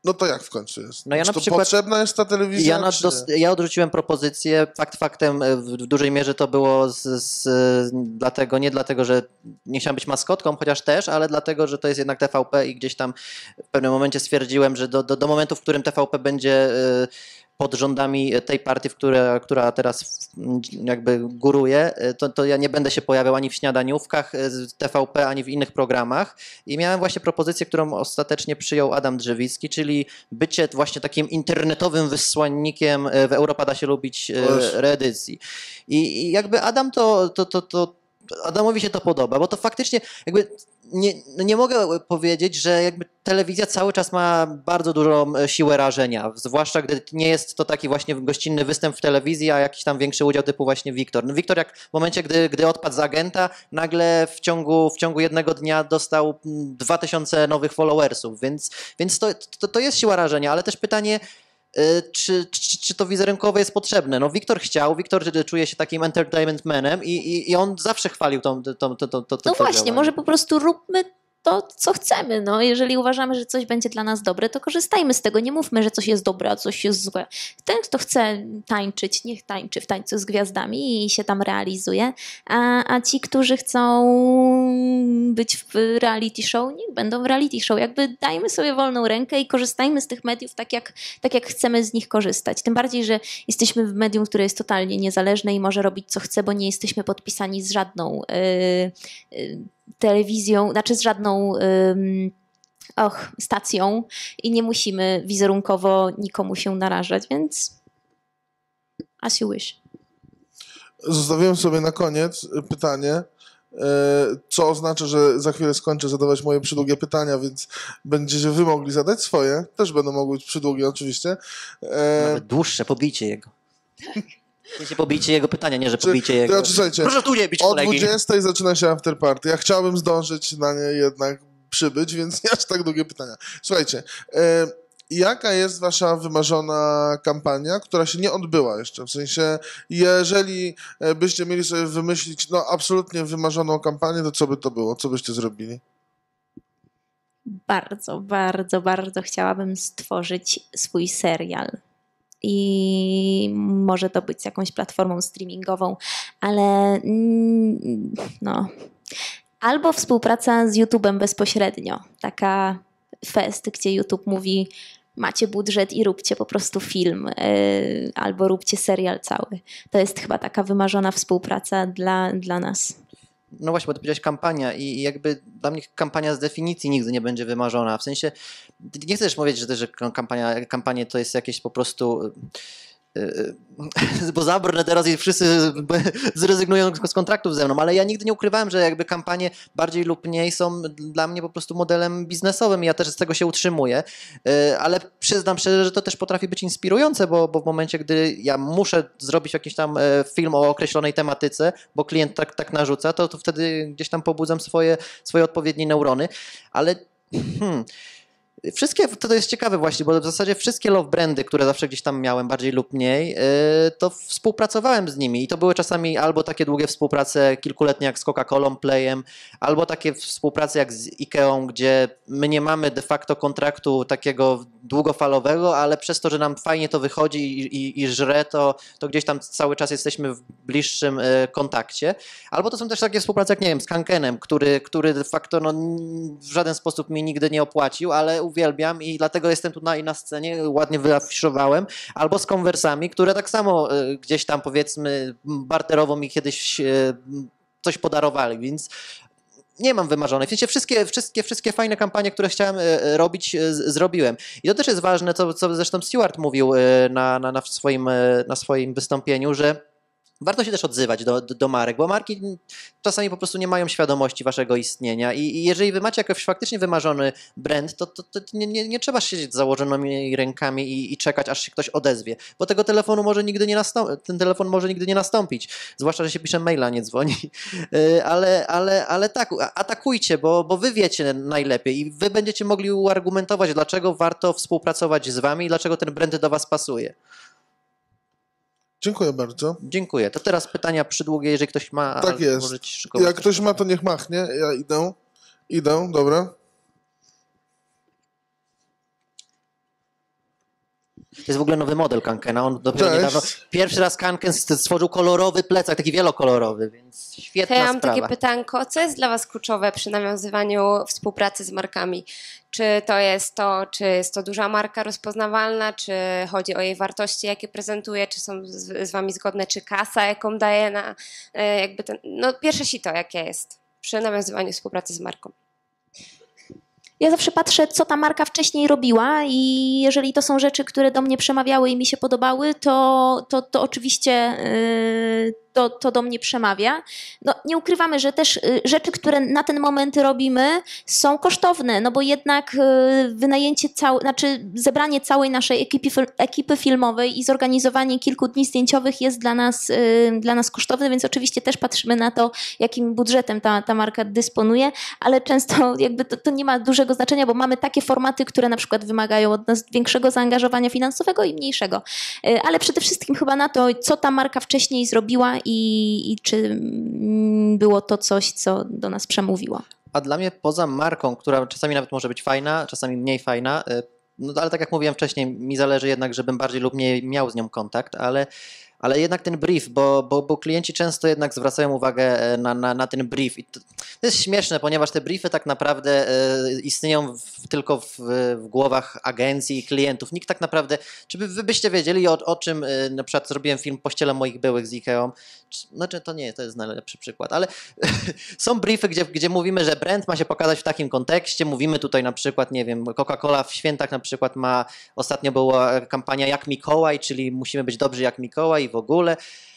No to jak w końcu jest?
No ja
Czy
na
to
przykład-
potrzebna jest ta telewizja? czy nie?
Ja odrzuciłem propozycję. Fakt faktem w dużej mierze to było dlatego, nie dlatego, że nie chciałem być maskotką, chociaż też, ale dlatego, że to jest jednak TVP i gdzieś tam w pewnym momencie stwierdziłem, że do momentu, w którym TVP będzie pod rządami tej partii, która teraz jakby góruje, to ja nie będę się pojawiał ani w śniadaniówkach z TVP, ani w innych programach. I miałem właśnie propozycję, którą ostatecznie przyjął Adam Drzewicki, czyli bycie właśnie takim internetowym wysłannikiem w Europa da się lubić reedycji. I jakby Adamowi się to podoba, bo to faktycznie jakby nie mogę powiedzieć, że jakby telewizja cały czas ma bardzo dużą siłę rażenia, zwłaszcza gdy nie jest to taki właśnie gościnny występ w telewizji, a jakiś tam większy udział typu właśnie Wiktor. No Wiktor jak w momencie, gdy odpadł z agenta, nagle w ciągu jednego dnia dostał 2000 nowych followersów, więc to jest siła rażenia, ale też pytanie, czy to wizerunkowe jest potrzebne. No Wiktor czuje się takim entertainment manem i on zawsze chwalił to
No właśnie, może po prostu róbmy to, co chcemy. No, jeżeli uważamy, że coś będzie dla nas dobre, to korzystajmy z tego. Nie mówmy, że coś jest dobre, a coś jest złe. Ten, kto chce tańczyć, niech tańczy w Tańcu z Gwiazdami i się tam realizuje. A ci, którzy chcą być w reality show, niech będą w reality show. Jakby dajmy sobie wolną rękę i korzystajmy z tych mediów tak jak chcemy z nich korzystać. Tym bardziej, że jesteśmy w medium, które jest totalnie niezależne i może robić co chce, bo nie jesteśmy podpisani z żadną telewizją, znaczy z żadną stacją i nie musimy wizerunkowo nikomu się narażać, więc as you wish.
Zostawiłem sobie na koniec pytanie, co oznacza, że za chwilę skończę zadawać moje przydługie pytania, więc będziecie wy mogli zadać swoje. Też będą mogły być przydługie oczywiście.
Nawet dłuższe, pobijcie jego. Pobijcie jego pytania, nie, że pobijcie jego.
To, słuchajcie,
proszę tu nie bić
o
kolegi.
20 zaczyna się afterparty. Ja chciałbym zdążyć na nie jednak przybyć, więc nie aż tak długie pytania. Słuchajcie, jaka jest wasza wymarzona kampania, która się nie odbyła jeszcze? W sensie, jeżeli byście mieli sobie wymyślić absolutnie wymarzoną kampanię, to co by to było? Co byście zrobili?
Bardzo, bardzo, bardzo chciałabym stworzyć swój serial. I może to być jakąś platformą streamingową, ale albo współpraca z YouTube'em bezpośrednio. Taka fest, gdzie YouTube mówi, macie budżet i róbcie po prostu film, albo róbcie serial cały. To jest chyba taka wymarzona współpraca dla nas.
No właśnie, bo ty powiedziałeś kampania i jakby dla mnie kampania z definicji nigdy nie będzie wymarzona. W sensie, nie chcesz mówić, że kampanie to jest jakieś po prostu... bo zabrnę teraz i wszyscy zrezygnują z kontraktów ze mną, ale ja nigdy nie ukrywałem, że jakby kampanie bardziej lub mniej są dla mnie po prostu modelem biznesowym i ja też z tego się utrzymuję, ale przyznam szczerze, że to też potrafi być inspirujące, bo w momencie, gdy ja muszę zrobić jakiś tam film o określonej tematyce, bo klient tak narzuca, to wtedy gdzieś tam pobudzam swoje odpowiednie neurony, ale wszystkie, to jest ciekawe właśnie, bo w zasadzie wszystkie love brandy, które zawsze gdzieś tam miałem, bardziej lub mniej, to współpracowałem z nimi i to były czasami albo takie długie współprace kilkuletnie jak z Coca-Colą, Playem, albo takie współprace jak z Ikeą, gdzie my nie mamy de facto kontraktu takiego długofalowego, ale przez to, że nam fajnie to wychodzi i żre, to gdzieś tam cały czas jesteśmy w bliższym kontakcie. Albo to są też takie współprace jak, nie wiem, z Kankenem, który de facto w żaden sposób mi nigdy nie opłacił, ale uwielbiam i dlatego jestem tutaj na scenie, ładnie wyafiszowałem, albo z Conversami, które tak samo gdzieś tam powiedzmy barterowo mi kiedyś coś podarowali, więc nie mam wymarzonej. W sensie wszystkie fajne kampanie, które chciałem robić, zrobiłem. I to też jest ważne, co zresztą Stewart mówił na swoim wystąpieniu, że warto się też odzywać do marek, bo marki czasami po prostu nie mają świadomości waszego istnienia i jeżeli wy macie jakiś faktycznie wymarzony brand, to nie trzeba siedzieć z założonymi rękami i czekać, aż się ktoś odezwie, bo ten telefon może nigdy nie nastąpić, zwłaszcza, że się pisze maila, nie dzwoni, ale tak, atakujcie, bo wy wiecie najlepiej i wy będziecie mogli uargumentować, dlaczego warto współpracować z wami i dlaczego ten brand do was pasuje.
Dziękuję bardzo.
Dziękuję. To teraz pytania przydługie, jeżeli ktoś ma.
Tak jest. Jak ktoś ma, to niech machnie. Ja idę, dobra.
To jest w ogóle nowy model Kankena. On dopiero
Cześć.
niedawno, pierwszy raz Kanken stworzył kolorowy plecak, taki wielokolorowy, więc
To
świetna
ja mam
sprawa.
takie pytanko, co jest dla was kluczowe przy nawiązywaniu współpracy z markami? Czy czy jest to duża marka rozpoznawalna, czy chodzi o jej wartości, jakie prezentuje, czy są z wami zgodne, czy kasa, jaką daje na jakby ten, no pierwsze sito, jakie jest przy nawiązywaniu współpracy z marką?
Ja zawsze patrzę, co ta marka wcześniej robiła i jeżeli to są rzeczy, które do mnie przemawiały i mi się podobały, to oczywiście to do mnie przemawia. No, nie ukrywamy, że też rzeczy, które na ten moment robimy, są kosztowne, no bo jednak wynajęcie zebranie całej naszej ekipy filmowej i zorganizowanie kilku dni zdjęciowych jest dla nas kosztowne, więc oczywiście też patrzymy na to, jakim budżetem ta marka dysponuje, ale często jakby to nie ma dużego znaczenia, bo mamy takie formaty, które na przykład wymagają od nas większego zaangażowania finansowego i mniejszego. Ale przede wszystkim chyba na to, co ta marka wcześniej zrobiła i czy było to coś, co do nas przemówiło.
A dla mnie poza marką, która czasami nawet może być fajna, czasami mniej fajna, no ale tak jak mówiłem wcześniej, mi zależy jednak, żebym bardziej lub mniej miał z nią kontakt, ale jednak ten brief, bo klienci często jednak zwracają uwagę na ten brief. I to jest śmieszne, ponieważ te briefy tak naprawdę istnieją tylko w głowach agencji i klientów. Nikt tak naprawdę, czy wy byście wiedzieli o czym na przykład zrobiłem film Pościele moich byłych z Ikeą, znaczy to jest najlepszy przykład, ale są briefy, gdzie mówimy, że brand ma się pokazać w takim kontekście, mówimy tutaj na przykład, nie wiem, Coca-Cola w świętach na przykład ostatnio była kampania Jak Mikołaj, czyli musimy być dobrzy jak Mikołaj w ogóle.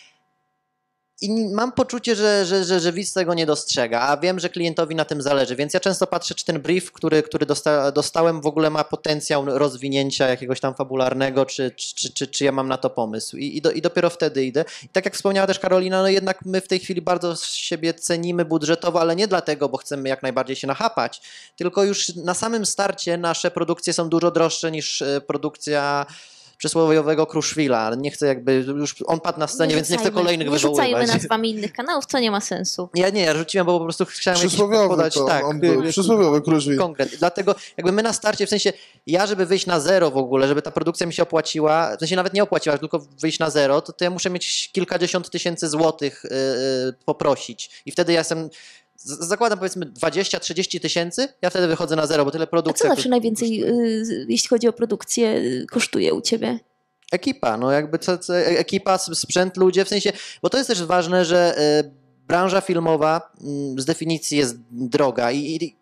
I mam poczucie, że widz tego nie dostrzega, a wiem, że klientowi na tym zależy, więc ja często patrzę, czy ten brief, który dostałem, w ogóle ma potencjał rozwinięcia jakiegoś tam fabularnego, czy ja mam na to pomysł. I dopiero wtedy idę. I tak jak wspomniała też Karolina, no jednak my w tej chwili bardzo siebie cenimy budżetowo, ale nie dlatego, bo chcemy jak najbardziej się nachapać, tylko już na samym starcie nasze produkcje są dużo droższe niż produkcja przysłowiowego Kruszwila. Nie chcę już on padł na scenie, więc nie chcę kolejnych wywoływać.
Nie rzucajmy nazwami innych kanałów, to nie ma sensu.
Ja rzuciłem, bo po prostu chciałem
Przysłowiowy to,
tak,
on był przysłowiowy Kruszwil.
konkret. Dlatego jakby my na starcie, w sensie ja, żeby wyjść na zero w ogóle, żeby ta produkcja mi się opłaciła, w sensie nawet nie opłaciła, tylko wyjść na zero, to ja muszę mieć kilkadziesiąt tysięcy złotych poprosić. I wtedy ja jestem, zakładam powiedzmy 20-30 tysięcy, ja wtedy wychodzę na zero, bo tyle
A
produkcja.
co zawsze najwięcej, jeśli chodzi o produkcję, kosztuje u ciebie?
Ekipa, no jakby ekipa, sprzęt, ludzie, w sensie, bo to jest też ważne, że branża filmowa z definicji jest droga i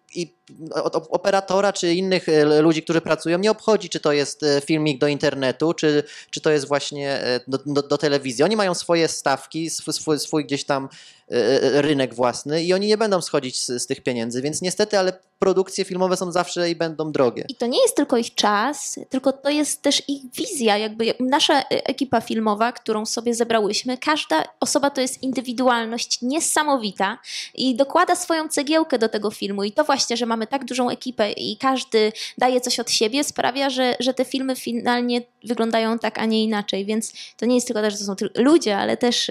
operatora czy innych ludzi, którzy pracują, nie obchodzi, czy to jest filmik do internetu, czy to jest właśnie do telewizji. Oni mają swoje stawki, swój gdzieś tam rynek własny i oni nie będą schodzić z tych pieniędzy, więc niestety, ale produkcje filmowe są zawsze i będą drogie.
I to nie jest tylko ich czas, tylko to jest też ich wizja. Jakby nasza ekipa filmowa, którą sobie zebrałyśmy, każda osoba to jest indywidualność niesamowita i dokłada swoją cegiełkę do tego filmu. I to właśnie, że mamy tak dużą ekipę i każdy daje coś od siebie, sprawia, że te filmy finalnie wyglądają tak, a nie inaczej. Więc to nie jest tylko to, że to są ludzie, ale też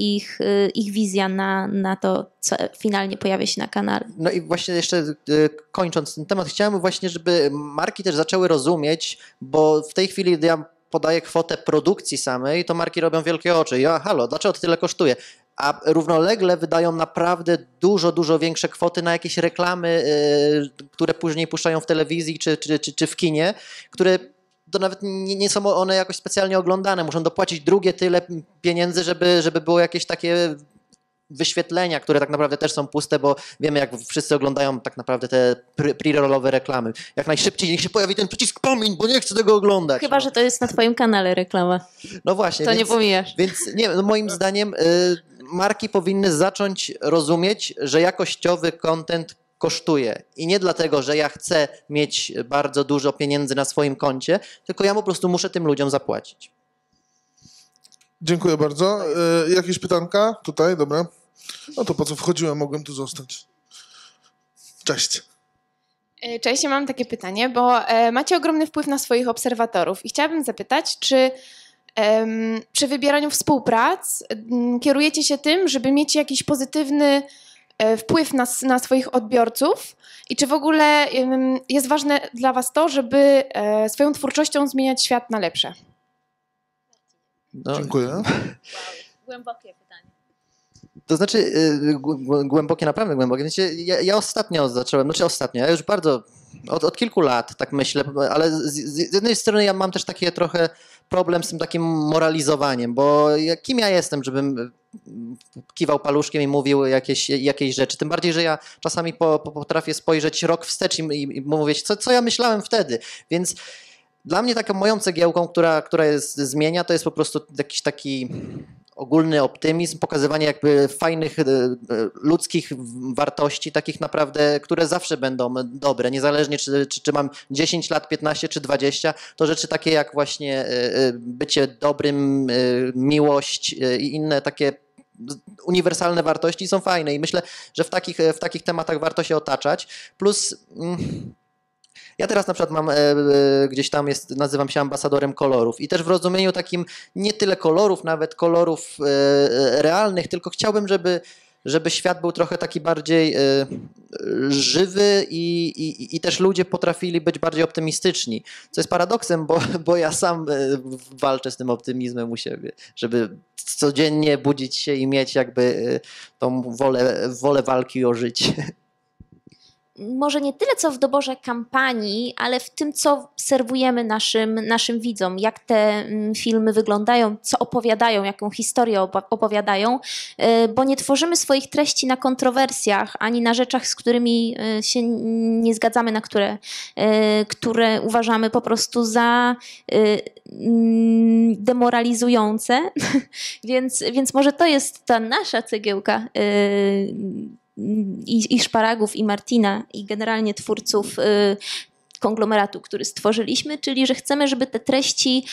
ich wizja na to, co finalnie pojawia się na kanale.
No i właśnie jeszcze kończąc ten temat, chciałem właśnie, żeby marki też zaczęły rozumieć, bo w tej chwili ja podaję kwotę produkcji samej, to marki robią wielkie oczy. Halo, dlaczego to tyle kosztuje? A równolegle wydają naprawdę dużo większe kwoty na jakieś reklamy, które później puszczają w telewizji czy w kinie, które to nawet nie są one jakoś specjalnie oglądane. Muszą dopłacić drugie tyle pieniędzy, żeby było jakieś takie wyświetlenia, które tak naprawdę też są puste, bo wiemy, jak wszyscy oglądają tak naprawdę te pre-rollowe reklamy. Jak najszybciej niech się pojawi ten przycisk pomiń, bo nie chcę tego oglądać.
Chyba, że to jest na twoim kanale reklama.
No właśnie.
To nie pomijasz.
Więc nie, no moim zdaniem marki powinny zacząć rozumieć, że jakościowy content kosztuje. I nie dlatego, że ja chcę mieć bardzo dużo pieniędzy na swoim koncie, tylko ja po prostu muszę tym ludziom zapłacić.
Dziękuję bardzo. Jakieś pytanka? Tutaj, dobra. No to po co wchodziłem, mogłem tu zostać. Cześć.
Cześć, ja mam takie pytanie, bo macie ogromny wpływ na swoich obserwatorów i chciałabym zapytać, czy przy wybieraniu współprac kierujecie się tym, żeby mieć jakiś pozytywny wpływ na swoich odbiorców i czy w ogóle jest ważne dla was to, żeby swoją twórczością zmieniać świat na lepsze?
No,
Dziękuję.
Głębokie pytanie.
to znaczy głębokie, naprawdę głębokie. Wiecie, ja ostatnio zacząłem, ja już bardzo, od kilku lat tak myślę, ale z jednej strony ja mam też takie trochę problem z tym takim moralizowaniem, bo kim ja jestem, żebym kiwał paluszkiem i mówił jakieś rzeczy. Tym bardziej, że ja czasami potrafię spojrzeć rok wstecz i mówić, co ja myślałem wtedy. Więc dla mnie taką moją cegiełką, która zmienia, to jest po prostu jakiś taki ogólny optymizm, pokazywanie jakby fajnych ludzkich wartości, takich naprawdę, które zawsze będą dobre, niezależnie czy mam 10 lat, 15 czy 20, to rzeczy takie jak właśnie bycie dobrym, miłość i inne takie uniwersalne wartości są fajne i myślę, że w takich tematach warto się otaczać. Plus ja teraz na przykład mam gdzieś tam nazywam się ambasadorem kolorów i też w rozumieniu takim nie tyle kolorów, nawet kolorów realnych, tylko chciałbym, żeby świat był trochę taki bardziej żywy i też ludzie potrafili być bardziej optymistyczni. Co jest paradoksem, bo ja sam walczę z tym optymizmem u siebie, żeby codziennie budzić się i mieć jakby tą wolę walki o życie.
Może nie tyle co w doborze kampanii, ale w tym, co serwujemy naszym widzom, jak te filmy wyglądają, co opowiadają, jaką historię opowiadają, bo nie tworzymy swoich treści na kontrowersjach, ani na rzeczach, z którymi się nie zgadzamy, na które uważamy po prostu za demoralizujące, więc może to jest ta nasza cegiełka i Szparagów, i Martina, i generalnie twórców konglomeratu, który stworzyliśmy, czyli że chcemy, żeby te treści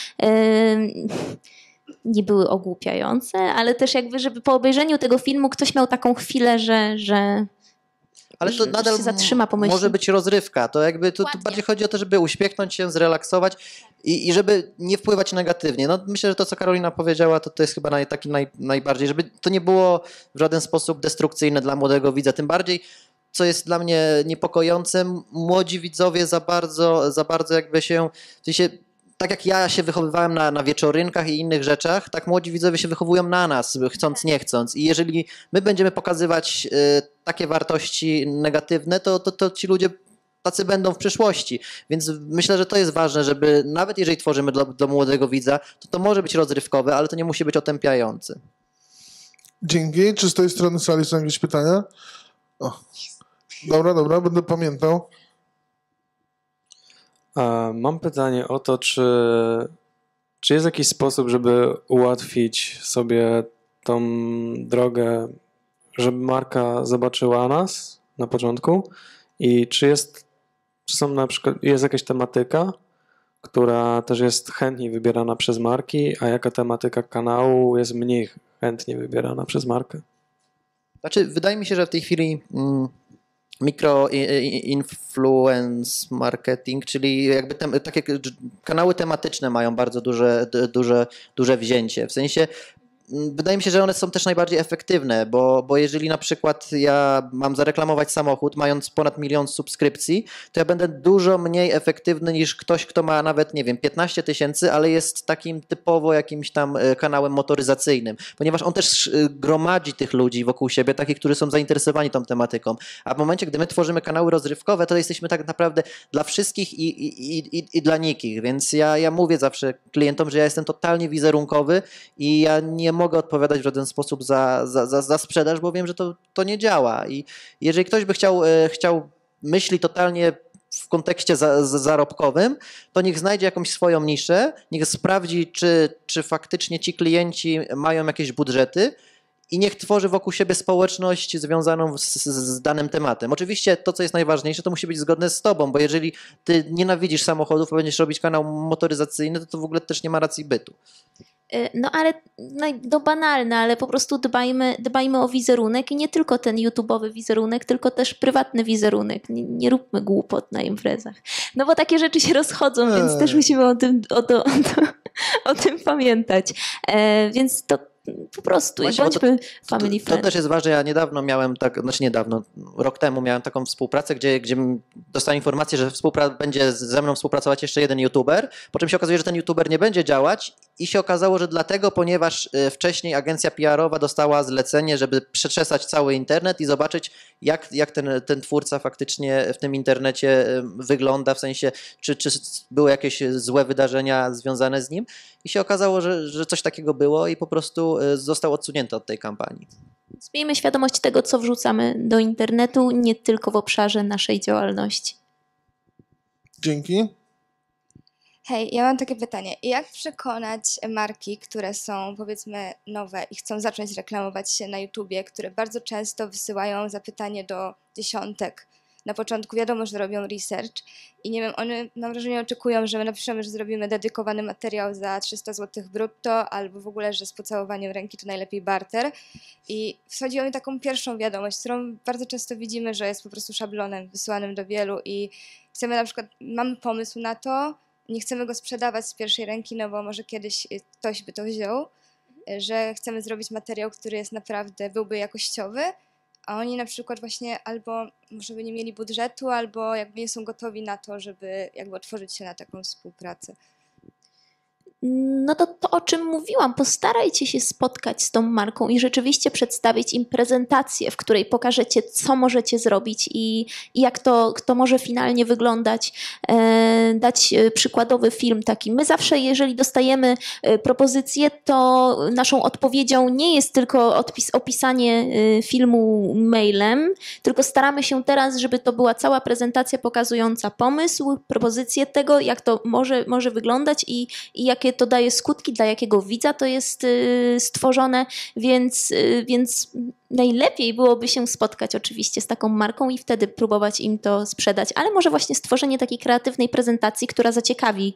nie były ogłupiające, ale też jakby, żeby po obejrzeniu tego filmu ktoś miał taką chwilę, że
ale to nadal
się zatrzyma, pomyśli.
Może być rozrywka. To jakby tu bardziej chodzi o to, żeby uśmiechnąć się, zrelaksować i żeby nie wpływać negatywnie. No, myślę, że to, co Karolina powiedziała, to jest chyba najbardziej, żeby to nie było w żaden sposób destrukcyjne dla młodego widza. Tym bardziej, co jest dla mnie niepokojące, młodzi widzowie za bardzo jakby się, w sensie, tak jak ja się wychowywałem na wieczorynkach i innych rzeczach, tak młodzi widzowie się wychowują na nas, chcąc, nie chcąc. I jeżeli my będziemy pokazywać takie wartości negatywne, to ci ludzie tacy będą w przyszłości. Więc myślę, że to jest ważne, żeby nawet jeżeli tworzymy dla młodego widza, to może być rozrywkowe, ale to nie musi być otępiające.
Dzięki. Czy z tej strony sali są jakieś pytania? O. Dobra, będę pamiętał.
Mam pytanie o to, czy jest jakiś sposób, żeby ułatwić sobie tą drogę, żeby marka zobaczyła nas na początku i czy są na przykład, jest jakaś tematyka, która też jest chętniej wybierana przez marki, a jaka tematyka kanału jest mniej chętnie wybierana przez markę?
Znaczy, wydaje mi się, że w tej chwili influence marketing, czyli jakby takie kanały tematyczne mają bardzo duże wzięcie. W sensie wydaje mi się, że one są też najbardziej efektywne, bo jeżeli na przykład ja mam zareklamować samochód, mając ponad 1 milion subskrypcji, to ja będę dużo mniej efektywny niż ktoś, kto ma nawet, nie wiem, 15 000, ale jest takim typowo jakimś tam kanałem motoryzacyjnym, ponieważ on też gromadzi tych ludzi wokół siebie, takich, którzy są zainteresowani tą tematyką. A w momencie, gdy my tworzymy kanały rozrywkowe, to jesteśmy tak naprawdę dla wszystkich i dla nikich, więc ja mówię zawsze klientom, że ja jestem totalnie wizerunkowy i ja nie mogę odpowiadać w żaden sposób za sprzedaż, bo wiem, że to nie działa. I jeżeli ktoś by chciał myśli totalnie w kontekście zarobkowym, to niech znajdzie jakąś swoją niszę, niech sprawdzi, czy faktycznie ci klienci mają jakieś budżety i niech tworzy wokół siebie społeczność związaną z danym tematem. Oczywiście to, co jest najważniejsze, to musi być zgodne z tobą, bo jeżeli ty nienawidzisz samochodów, a będziesz robić kanał motoryzacyjny, to w ogóle też nie ma racji bytu.
No ale no banalne, ale po prostu dbajmy o wizerunek i nie tylko ten YouTube'owy wizerunek, tylko też prywatny wizerunek. Nie róbmy głupot na imprezach. No bo takie rzeczy się rozchodzą, więc też musimy o tym pamiętać. Więc to po prostu
właśnie,
bądźmy family friend.
To też jest ważne. Ja niedawno miałem rok temu miałem taką współpracę, gdzie dostałem informację, że będzie ze mną współpracować jeszcze jeden YouTuber, po czym się okazuje, że ten YouTuber nie będzie działać I się okazało, że dlatego, ponieważ wcześniej agencja PR-owa dostała zlecenie, żeby przeczesać cały internet i zobaczyć, jak ten twórca faktycznie w tym internecie wygląda, w sensie, czy były jakieś złe wydarzenia związane z nim. I się okazało, że coś takiego było i po prostu został odsunięty od tej kampanii.
Miejmy świadomość tego, co wrzucamy do internetu, nie tylko w obszarze naszej działalności.
Dzięki.
Hej, ja mam takie pytanie. Jak przekonać marki, które są powiedzmy nowe i chcą zacząć reklamować się na YouTubie, które bardzo często wysyłają zapytanie do dziesiątek? Na początku wiadomo, że robią research i nie wiem, one mam wrażenie oczekują, że my napiszemy, że zrobimy dedykowany materiał za 300 zł brutto albo w ogóle, że z pocałowaniem ręki to najlepiej barter. I wchodziło mi taką pierwszą wiadomość, którą bardzo często widzimy, że jest po prostu szablonem wysyłanym do wielu i chcemy na przykład, mamy pomysł na to, nie chcemy go sprzedawać z pierwszej ręki, no bo może kiedyś ktoś by to wziął, że chcemy zrobić materiał, który jest naprawdę, byłby jakościowy, a oni na przykład właśnie albo może by nie mieli budżetu, albo jakby nie są gotowi na to, żeby jakby otworzyć się na taką współpracę.
No to, o czym mówiłam, postarajcie się spotkać z tą marką i rzeczywiście przedstawić im prezentację, w której pokażecie, co możecie zrobić i jak to może finalnie wyglądać, dać przykładowy film taki. My zawsze, jeżeli dostajemy propozycję, to naszą odpowiedzią nie jest tylko opisanie filmu mailem, tylko staramy się teraz, żeby to była cała prezentacja pokazująca pomysł, propozycję tego, jak to może wyglądać i jakie to daje skutki, dla jakiego widza to jest stworzone, więc najlepiej byłoby się spotkać oczywiście z taką marką i wtedy próbować im to sprzedać, ale może właśnie stworzenie takiej kreatywnej prezentacji, która zaciekawi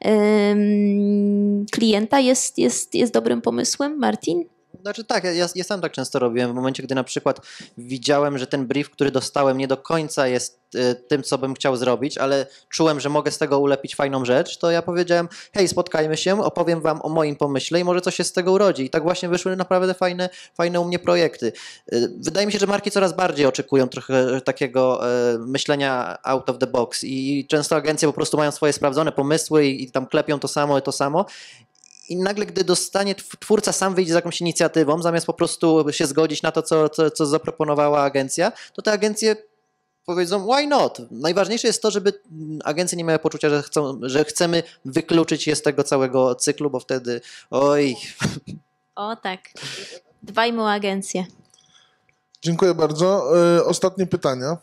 klienta jest dobrym pomysłem. Martin?
Znaczy tak, ja sam tak często robiłem. W momencie, gdy na przykład widziałem, że ten brief, który dostałem, nie do końca jest tym, co bym chciał zrobić, ale czułem, że mogę z tego ulepić fajną rzecz, to ja powiedziałem, hej, spotkajmy się, opowiem wam o moim pomyśle i może coś się z tego urodzi. I tak właśnie wyszły naprawdę fajne u mnie projekty. Wydaje mi się, że marki coraz bardziej oczekują trochę takiego myślenia out of the box i często agencje po prostu mają swoje sprawdzone pomysły i tam klepią to samo. I nagle, gdy dostanie twórca sam wyjdzie z jakąś inicjatywą, zamiast po prostu się zgodzić na to, co zaproponowała agencja, to te agencje powiedzą, why not? Najważniejsze jest to, żeby agencje nie miały poczucia, że chcemy wykluczyć je z tego całego cyklu, bo wtedy oj.
O tak, dbajmy o agencję.
Dziękuję bardzo. Ostatnie pytania.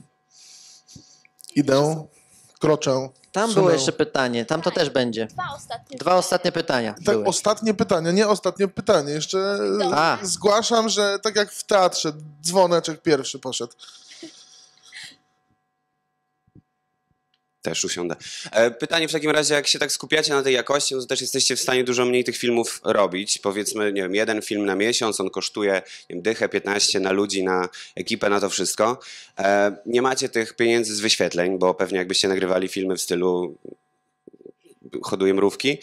Kroczę.
Tam było jeszcze pytanie, tam to też będzie. Dwa ostatnie pytania
Tak,
były.
ostatnie pytanie, nie ostatnie pytanie. Jeszcze zgłaszam, że tak jak w teatrze, dzwoneczek pierwszy poszedł.
Też usiądę. Pytanie w takim razie, jak się tak skupiacie na tej jakości, no to też jesteście w stanie dużo mniej tych filmów robić. Powiedzmy, nie wiem, jeden film na miesiąc, on kosztuje, nie wiem, dychę, 15 na ludzi, na ekipę, na to wszystko. Nie macie tych pieniędzy z wyświetleń, bo pewnie jakbyście nagrywali filmy w stylu Hoduję mrówki,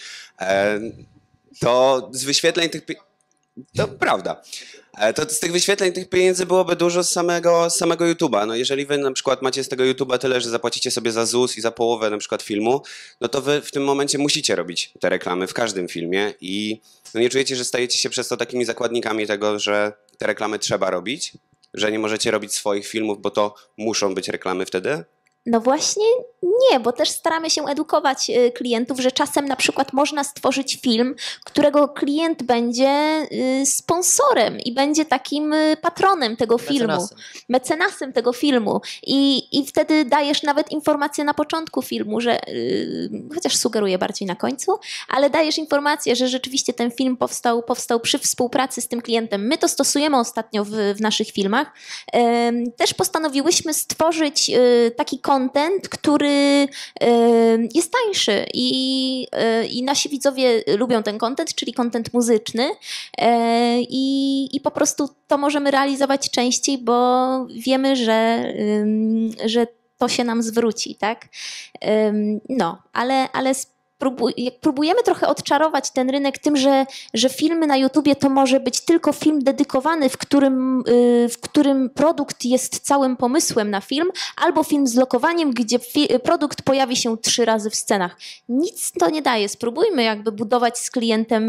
to z wyświetleń tych... To prawda. To z tych wyświetleń tych pieniędzy byłoby dużo z samego YouTube'a. No jeżeli wy na przykład macie z tego YouTube'a tyle, że zapłacicie sobie za ZUS i za połowę na przykład filmu, no to wy w tym momencie musicie robić te reklamy w każdym filmie i no nie czujecie, że stajecie się przez to takimi zakładnikami tego, że te reklamy trzeba robić, że nie możecie robić swoich filmów, bo to muszą być reklamy wtedy?
No właśnie nie, bo też staramy się edukować klientów, że czasem na przykład można stworzyć film, którego klient będzie sponsorem i będzie takim patronem tego filmu, mecenasem tego filmu i wtedy dajesz nawet informację na początku filmu, że chociaż sugeruję bardziej na końcu, ale dajesz informację, że rzeczywiście ten film powstał przy współpracy z tym klientem. My to stosujemy ostatnio w naszych filmach. Też postanowiłyśmy stworzyć taki content, który jest tańszy i nasi widzowie lubią ten content, czyli content muzyczny i po prostu to możemy realizować częściej, bo wiemy, że to się nam zwróci, tak? No, ale próbujemy trochę odczarować ten rynek tym, że filmy na YouTubie to może być tylko film dedykowany, w którym produkt jest całym pomysłem na film, albo film z lokowaniem, gdzie produkt pojawi się 3 razy w scenach. Nic to nie daje. Spróbujmy jakby budować z klientem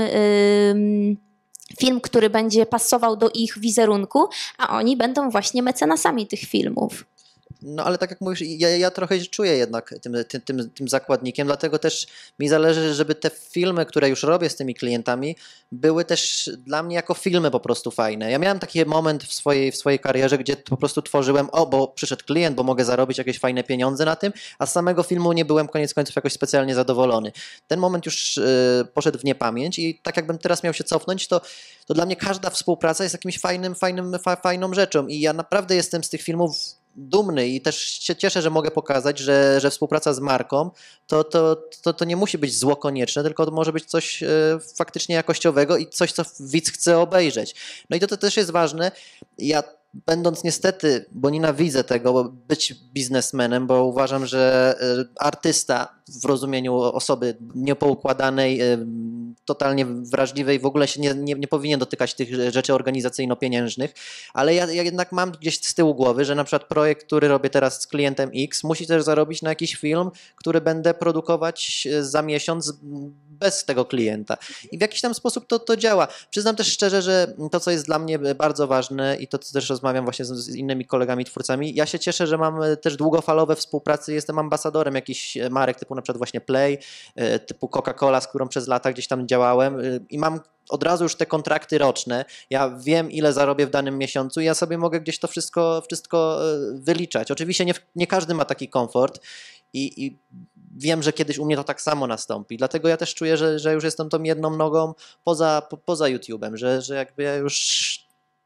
film, który będzie pasował do ich wizerunku, a oni będą właśnie mecenasami tych filmów.
No ale tak jak mówisz, ja trochę się czuję jednak tym zakładnikiem, dlatego też mi zależy, żeby te filmy, które już robię z tymi klientami, były też dla mnie jako filmy po prostu fajne. Ja miałem taki moment w swojej karierze, gdzie po prostu tworzyłem, bo przyszedł klient, bo mogę zarobić jakieś fajne pieniądze na tym, a z samego filmu nie byłem koniec końców jakoś specjalnie zadowolony. Ten moment już poszedł w niepamięć i tak jakbym teraz miał się cofnąć, to dla mnie każda współpraca jest jakimś fajną rzeczą i ja naprawdę jestem z tych filmów dumny i też się cieszę, że mogę pokazać, że współpraca z marką to nie musi być zło konieczne, tylko to może być coś faktycznie jakościowego i coś, co widz chce obejrzeć. No i to też jest ważne. Ja będąc niestety, bo nienawidzę tego, być biznesmenem, bo uważam, że artysta w rozumieniu osoby niepoukładanej, totalnie wrażliwej w ogóle się nie powinien dotykać tych rzeczy organizacyjno-pieniężnych, ale ja jednak mam gdzieś z tyłu głowy, że na przykład projekt, który robię teraz z klientem X, musi też zarobić na jakiś film, który będę produkować za miesiąc bez tego klienta. I w jakiś tam sposób to działa. Przyznam też szczerze, że to, co jest dla mnie bardzo ważne i to, co też rozmawiam właśnie z innymi kolegami, twórcami, ja się cieszę, że mam też długofalowe współpracy, jestem ambasadorem jakichś marek typu na przykład właśnie Play, typu Coca-Cola, z którą przez lata gdzieś tam działałem i mam od razu już te kontrakty roczne. Ja wiem, ile zarobię w danym miesiącu i ja sobie mogę gdzieś to wszystko wyliczać. Oczywiście nie każdy ma taki komfort i wiem, że kiedyś u mnie to tak samo nastąpi. Dlatego ja też czuję, że już jestem tą jedną nogą poza YouTube'em, że jakby ja już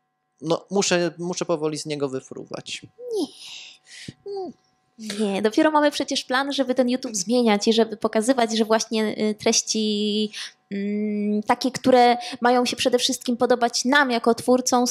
muszę powoli z niego wyfruwać.
Nie, dopiero mamy przecież plan, żeby ten YouTube zmieniać i żeby pokazywać, że właśnie treści takie, które mają się przede wszystkim podobać nam jako twórcom,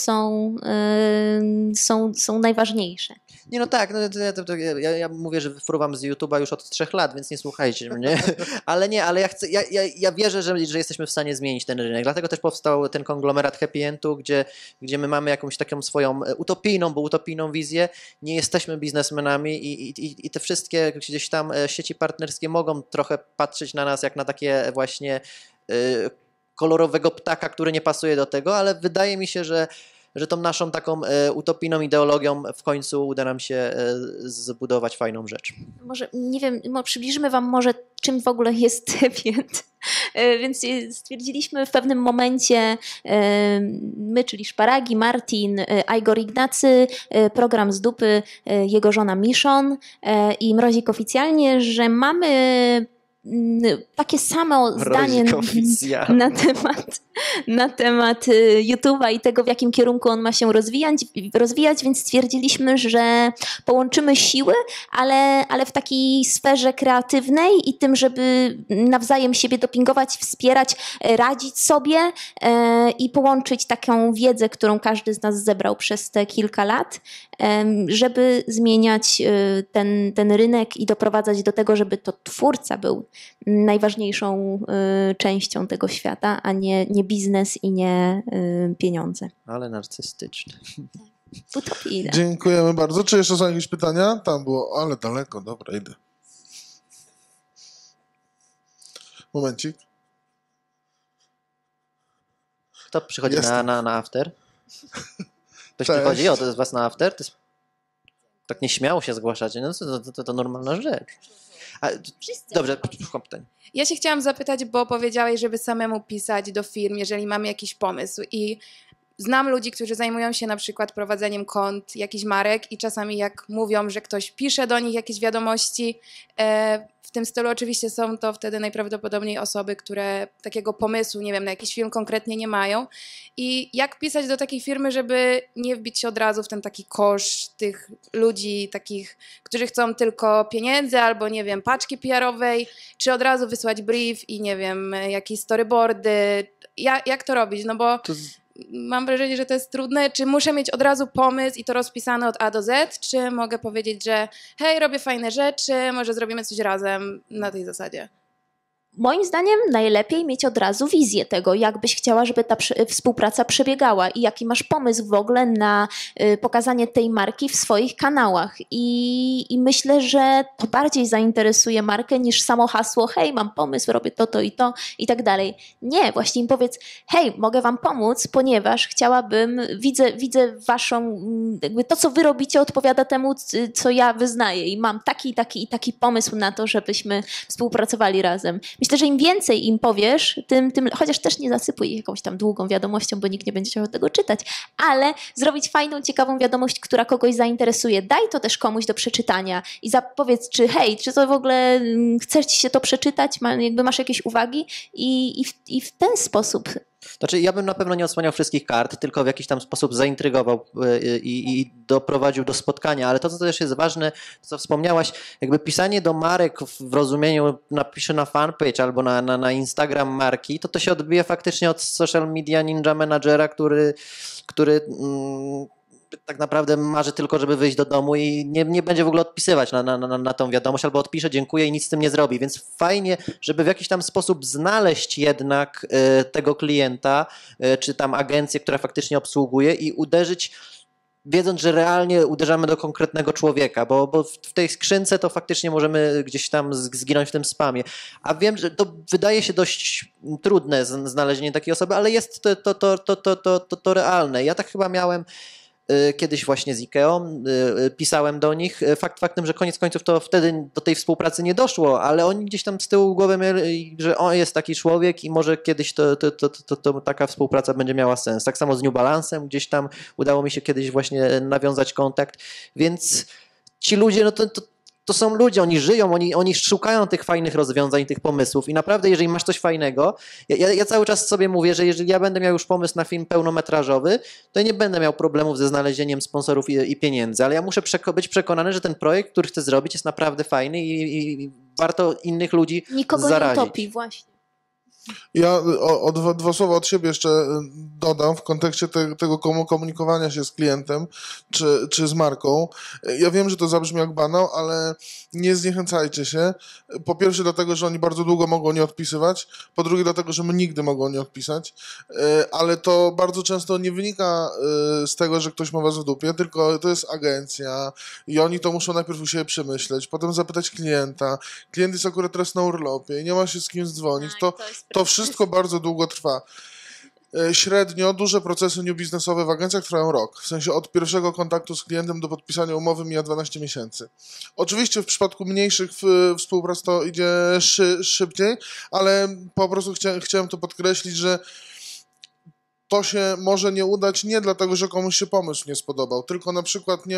są najważniejsze.
Nie, no tak, ja mówię, że wyfruwam z YouTube'a już od 3 lat, więc nie słuchajcie mnie, ale ja wierzę, że jesteśmy w stanie zmienić ten rynek, dlatego też powstał ten konglomerat Happy Endu, gdzie my mamy jakąś taką swoją utopijną wizję, nie jesteśmy biznesmenami i te wszystkie gdzieś tam sieci partnerskie mogą trochę patrzeć na nas jak na takie właśnie kolorowego ptaka, który nie pasuje do tego, ale wydaje mi się, że tą naszą taką utopijną ideologią w końcu uda nam się zbudować fajną rzecz.
Może, nie wiem, przybliżymy wam może, czym w ogóle jest Happy End. Więc stwierdziliśmy w pewnym momencie, my, czyli Szparagi, Martin, Igor Ignacy, program z dupy, jego żona Miszon i Mrozik oficjalnie, że mamy takie samo zdanie na temat YouTube'a i tego, w jakim kierunku on ma się rozwijać, więc stwierdziliśmy, że połączymy siły, ale w takiej sferze kreatywnej i tym, żeby nawzajem siebie dopingować, wspierać, radzić sobie i połączyć taką wiedzę, którą każdy z nas zebrał przez te kilka lat, żeby zmieniać ten rynek i doprowadzać do tego, żeby to twórca był najważniejszą częścią tego świata, a nie biznes i nie pieniądze.
Ale narcystyczne.
Utopijne.
Dziękujemy bardzo. Czy jeszcze są jakieś pytania? Tam było, ale daleko. Dobra, idę. Momencik.
Kto przychodzi na after? Ktoś
Cześć.
przychodzi? To jest was na after? Tak nieśmiało się zgłaszacie. No to normalna rzecz. Dobrze, słucham pytań.
Ja się chciałam zapytać, bo powiedziałeś, żeby samemu pisać do firm, jeżeli mamy jakiś pomysł i znam ludzi, którzy zajmują się na przykład prowadzeniem kont jakichś marek i czasami jak mówią, że ktoś pisze do nich jakieś wiadomości, w tym stylu oczywiście są to wtedy najprawdopodobniej osoby, które takiego pomysłu, nie wiem, na jakiś film konkretnie nie mają. I jak pisać do takiej firmy, żeby nie wbić się od razu w ten taki kosz tych ludzi takich, którzy chcą tylko pieniędzy albo, nie wiem, paczki PR-owej, czy od razu wysłać brief i, nie wiem, jakieś storyboardy. Jak to robić? No bo mam wrażenie, że to jest trudne. Czy muszę mieć od razu pomysł i to rozpisane od A do Z, czy mogę powiedzieć, że hej, robię fajne rzeczy, może zrobimy coś razem na tej zasadzie?
moim zdaniem najlepiej mieć od razu wizję tego, jak byś chciała, żeby ta współpraca przebiegała i jaki masz pomysł w ogóle na pokazanie tej marki w swoich kanałach. I myślę, że to bardziej zainteresuje markę niż samo hasło: hej, mam pomysł, robię to i tak dalej. Nie, właśnie im powiedz: hej, mogę wam pomóc, ponieważ chciałabym, widzę waszą, jakby to, co wy robicie, odpowiada temu, co ja wyznaję i mam taki pomysł na to, żebyśmy współpracowali razem. Myślę, że im więcej im powiesz, tym chociaż też nie zasypuj ich jakąś tam długą wiadomością, bo nikt nie będzie chciał tego czytać, ale zrobić fajną, ciekawą wiadomość, która kogoś zainteresuje. Daj to też komuś do przeczytania i powiedz, czy to w ogóle chcesz ci się to przeczytać, jakby masz jakieś uwagi i w ten sposób.
Znaczy, ja bym na pewno nie odsłaniał wszystkich kart, tylko w jakiś tam sposób zaintrygował i doprowadził do spotkania, ale to, co też jest ważne, to co wspomniałaś, jakby pisanie do marek w rozumieniu, napiszę na fanpage albo na Instagram marki, to się odbija faktycznie od social media ninja managera, który tak naprawdę marzy tylko, żeby wyjść do domu i nie będzie w ogóle odpisywać na tą wiadomość, albo odpisze, dziękuję i nic z tym nie zrobi. Więc fajnie, żeby w jakiś tam sposób znaleźć jednak tego klienta, czy tam agencję, która faktycznie obsługuje i uderzyć, wiedząc, że realnie uderzamy do konkretnego człowieka, bo w tej skrzynce to faktycznie możemy gdzieś tam zginąć w tym spamie. A wiem, że to wydaje się dość trudne znalezienie takiej osoby, ale jest to realne. Ja tak chyba miałem kiedyś właśnie z Ikeą, pisałem do nich. Faktem, że koniec końców to wtedy do tej współpracy nie doszło, ale oni gdzieś tam z tyłu głowy mieli, że on jest taki człowiek i może kiedyś to taka współpraca będzie miała sens. Tak samo z New Balance'em, gdzieś tam udało mi się kiedyś właśnie nawiązać kontakt, więc ci ludzie, no to są ludzie, oni żyją, oni szukają tych fajnych rozwiązań, tych pomysłów i naprawdę, jeżeli masz coś fajnego, ja cały czas sobie mówię, że jeżeli ja będę miał już pomysł na film pełnometrażowy, to nie będę miał problemów ze znalezieniem sponsorów i pieniędzy, ale ja muszę być przekonany, że ten projekt, który chcę zrobić, jest naprawdę fajny i warto innych ludzi
nikogo
zarazić.
nie utopi, właśnie.
Ja dwa słowa od siebie jeszcze dodam w kontekście tego komunikowania się z klientem czy z marką. Ja wiem, że to zabrzmi jak banał, ale nie zniechęcajcie się. Po pierwsze dlatego, że oni bardzo długo mogą nie odpisywać, po drugie dlatego, że my nigdy mogą nie odpisać, ale to bardzo często nie wynika z tego, że ktoś ma was w dupie, tylko to jest agencja i oni to muszą najpierw u siebie przemyśleć, potem zapytać klienta. Klient jest akurat teraz na urlopie, nie ma się z kim dzwonić, to wszystko bardzo długo trwa. Średnio duże procesy new biznesowe w agencjach trwają rok. W sensie od pierwszego kontaktu z klientem do podpisania umowy mija 12 miesięcy. Oczywiście w przypadku mniejszych współprac to idzie szybciej, ale po prostu chciałem to podkreślić, że to się może nie udać nie dlatego, że komuś się pomysł nie spodobał, tylko na przykład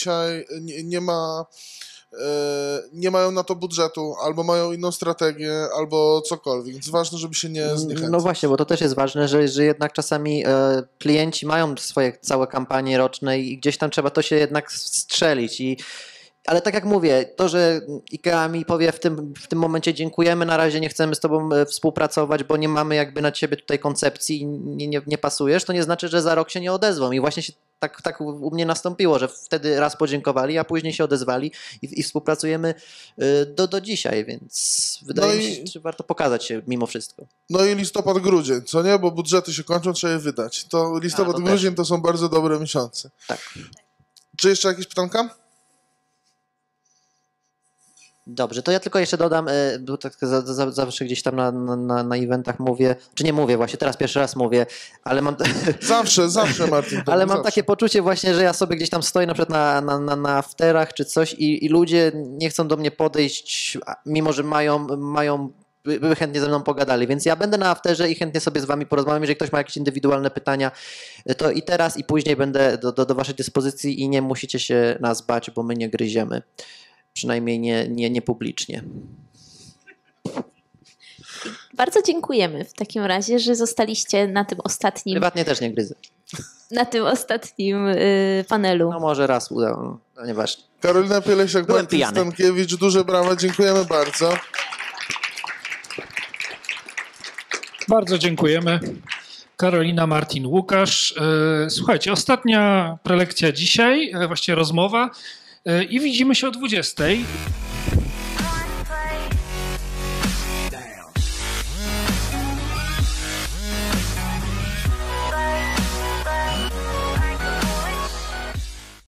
nie mają na to budżetu, albo mają inną strategię, albo cokolwiek. Więc ważne, żeby się nie zniechęcać.
No właśnie, bo to też jest ważne, że jednak czasami klienci mają swoje całe kampanie roczne i gdzieś tam trzeba to się jednak strzelić. Ale tak jak mówię, to, że IKEA mi powie w tym momencie dziękujemy, na razie nie chcemy z tobą współpracować, bo nie mamy jakby na ciebie tutaj koncepcji i nie pasujesz, to nie znaczy, że za rok się nie odezwą. I właśnie się tak u mnie nastąpiło, że wtedy raz podziękowali, a później się odezwali i współpracujemy do dzisiaj, więc wydaje mi się, że warto pokazać się mimo wszystko.
No i listopad, grudzień, co nie? Bo budżety się kończą, trzeba je wydać. To listopad, grudzień to są bardzo dobre miesiące.
Tak.
Czy jeszcze jakieś pytanka?
Dobrze, to ja tylko jeszcze dodam, bo tak zawsze gdzieś tam na eventach mówię, czy nie mówię właśnie, teraz pierwszy raz mówię, ale mam... Zawsze Martin. Ale mam takie poczucie właśnie, że ja sobie gdzieś tam stoję na przykład na afterach czy coś i ludzie nie chcą do mnie podejść, mimo że by chętnie ze mną pogadali, więc ja będę na afterze i chętnie sobie z wami porozmawiam. Jeżeli ktoś ma jakieś indywidualne pytania, to i teraz i później będę do waszej dyspozycji i nie musicie się nas bać, bo my nie gryziemy. Przynajmniej nie publicznie.
Bardzo dziękujemy w takim razie, że zostaliście na tym ostatnim...
Prywatnie też nie gryzę.
Na tym ostatnim panelu.
No może raz udało, no nieważne.
Karolina Pielesiak, Martin Stankiewicz, duże brawa, dziękujemy bardzo.
Bardzo dziękujemy. Karolina, Martin, Łukasz. Słuchajcie, ostatnia prelekcja dzisiaj, właściwie rozmowa i widzimy się o 20:00.